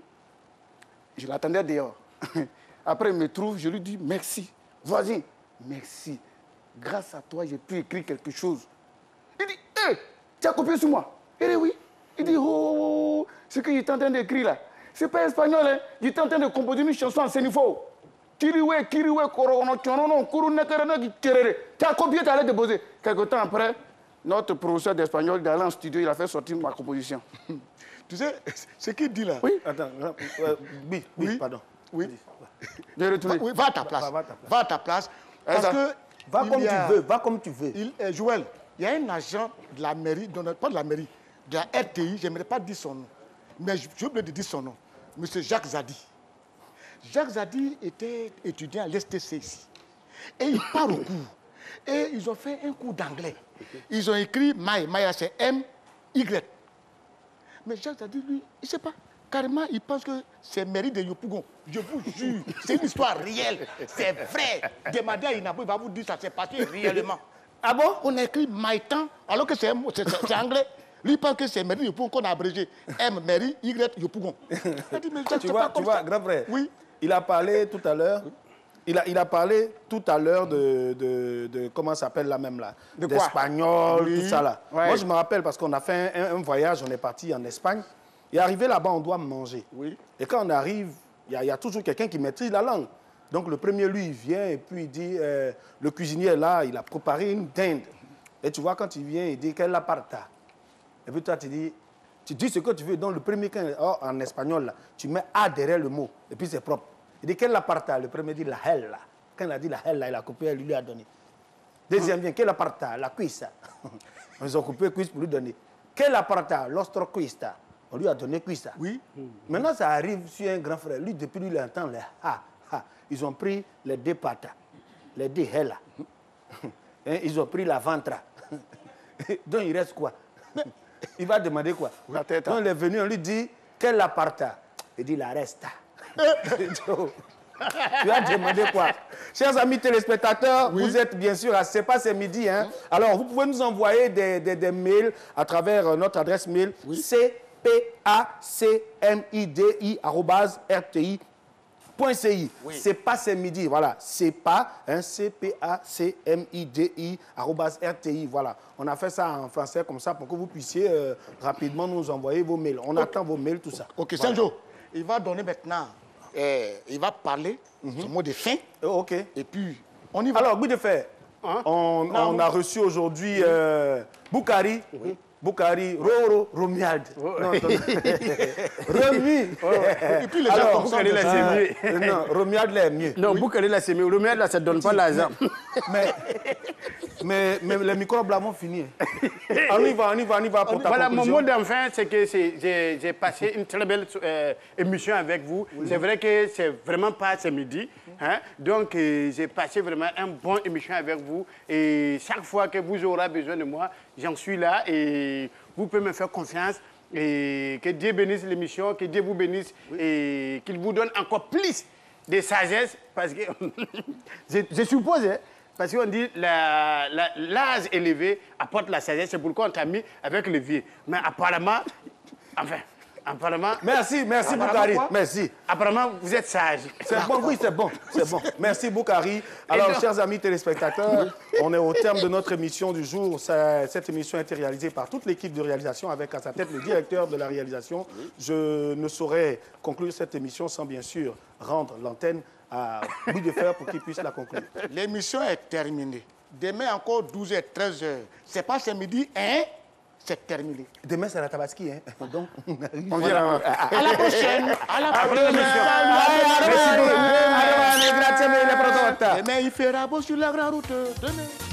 Je l'attendais dehors. Après, il me trouve, je lui dis merci. Voisin, merci. Grâce à toi, j'ai pu écrire quelque chose. Il dit, hé, hey, tu as copié sur moi? Il dit oui. Il dit, oh, oh, oh. Ce que j'étais en train d'écrire là, c'est pas espagnol, hein. J'étais en train de composer une chanson en sénifo. Kiriwe, kiriwe, korono, tchonono, kuru nekerene, kerere. Tu as copié, tu allais déposer. Quelque temps après, notre professeur d'espagnol est allé en studio, il a fait sortir ma composition. Tu sais, ce qu'il dit là. Oui. Attends, euh, oui, oui, oui, pardon. Oui. Va, oui, va à ta place. Va, va, ta place. Va à ta place. Parce ça, que. Va comme a, tu veux, va comme tu veux. Il, euh, Joël, il y a un agent de la mairie, non, pas de la mairie, de la R T I, je n'aimerais pas dire son nom, mais j'ai oublié de dire son nom, M. Jacques Zadi. Jacques Zadi était étudiant à l'S T C ici. Et il part au cours. Et ils ont fait un cours d'anglais. Ils ont écrit Maï, Maï, c'est M Y. Mais Jacques Zadi, lui, il ne sait pas. Carrément, il pense que c'est mairie de Yopougon. Je vous jure, c'est une histoire réelle. C'est vrai. Demandez à Inabo, il va vous dire que ça s'est passé réellement. Ah bon? On a écrit Maïtan, alors que c'est anglais. Lui, il pense que c'est mairie de Yopougon qu'on a abrégé. M, mairie, Y, Yopougon. Tu vois, tu vois, grand frère, oui. Il a parlé tout à l'heure. Il a, il a parlé tout à l'heure de, de, de, comment ça s'appelle là même là, d'espagnol, oui. Tout ça là. Ouais. Moi, je me rappelle parce qu'on a fait un, un voyage, on est parti en Espagne. Et arrivé là-bas, on doit manger. Oui. Et quand on arrive, il y, y a toujours quelqu'un qui maîtrise la langue. Donc le premier, lui, il vient et puis il dit, euh, le cuisinier là, il a préparé une dinde. Et tu vois, quand il vient, il dit, quelle la parta. Et puis toi, tu dis, tu dis ce que tu veux. Donc le premier, quand, oh, en espagnol, là, tu mets A derrière le mot. Et puis c'est propre. Il dit, quelle la parta. Le premier dit, la helle là. Quand il a dit la helle là, il a coupé, il lui a donné. Deuxième vient, quelle la parta. La cuissa. Ils ont coupé cuisse pour lui donner. Quelle la parta. L'ostro cuista. On lui a donné cuissa. Oui. Maintenant, ça arrive sur un grand frère. Lui, depuis lui, il entend les ha, ha. Ils ont pris les deux patas, les deux hella. Ils ont pris la ventre. Donc, il reste quoi? Il va demander quoi? La tête. Donc, il est venu, on lui dit, quelle la parta? Il dit, la resta. Tu as demandé quoi? Chers amis téléspectateurs, oui. Vous êtes bien sûr à C'est pas c'est midi. Hein? Alors, vous pouvez nous envoyer des, des, des mails à travers notre adresse mail, oui. C P A C M I D I arobase R T I point C I. Oui. C'est pas c'est midi, voilà. C'est pas, hein, C P A C M I D I arobase R T I, voilà. On a fait ça en français comme ça pour que vous puissiez euh, rapidement nous envoyer vos mails. On okay. attend vos mails, tout ça. Ok, voilà. Sanjo, il va donner maintenant, euh, il va parler, mm-hmm. son mot de fin. Oh, ok. Et puis, on y va. Alors, Guy de Fer, hein? on, on a reçu aujourd'hui oui. euh, Boukari. Oui. Boukari, Roro, Romuald. Oh. Non, Remi. Oh. Et puis les Alors, gens Boukari, là, c'est mieux. Non, Romuald, là, est mieux. Non, oui. Boukari, là, c'est mieux. Romuald, là, ça ne donne pas l'argent. Mais, mais, mais les microbes là vont finir. On y va, on y va, on y va pour ta Voilà, mon conclusion. mot d'enfin, c'est que j'ai passé une très belle euh, émission avec vous. Oui. C'est vrai que c'est vraiment pas ce midi. Hein? Donc, euh, j'ai passé vraiment une bonne émission avec vous. Et chaque fois que vous aurez besoin de moi, j'en suis là. Et vous pouvez me faire confiance. Et que Dieu bénisse l'émission, que Dieu vous bénisse. Oui. Et qu'il vous donne encore plus de sagesse. Parce que, je, je suppose, hein, parce qu'on dit l'âge la, la, élevé apporte la sagesse. C'est pourquoi on t'a mis avec le vieux. Mais apparemment, enfin, apparemment... Merci, merci Boukari. Merci. Apparemment, vous êtes sage. C'est bon, oui, c'est bon, c'est bon. Merci Boukari. Alors, donc, chers amis téléspectateurs, on est au terme de notre émission du jour. Cette émission a été réalisée par toute l'équipe de réalisation avec à sa tête le directeur de la réalisation. Je ne saurais conclure cette émission sans bien sûr rendre l'antenne à Louis de Fer pour qu'il puisse la conclure. L'émission est terminée. Demain encore douze heures, treize heures. C'est pas ce midi, hein? C'est terminé. Demain, c'est la Tabaski, hein? Donc, on vient à, à la prochaine. À la prochaine. Merci beaucoup. Demain, il fera beau sur la grande route. Demain.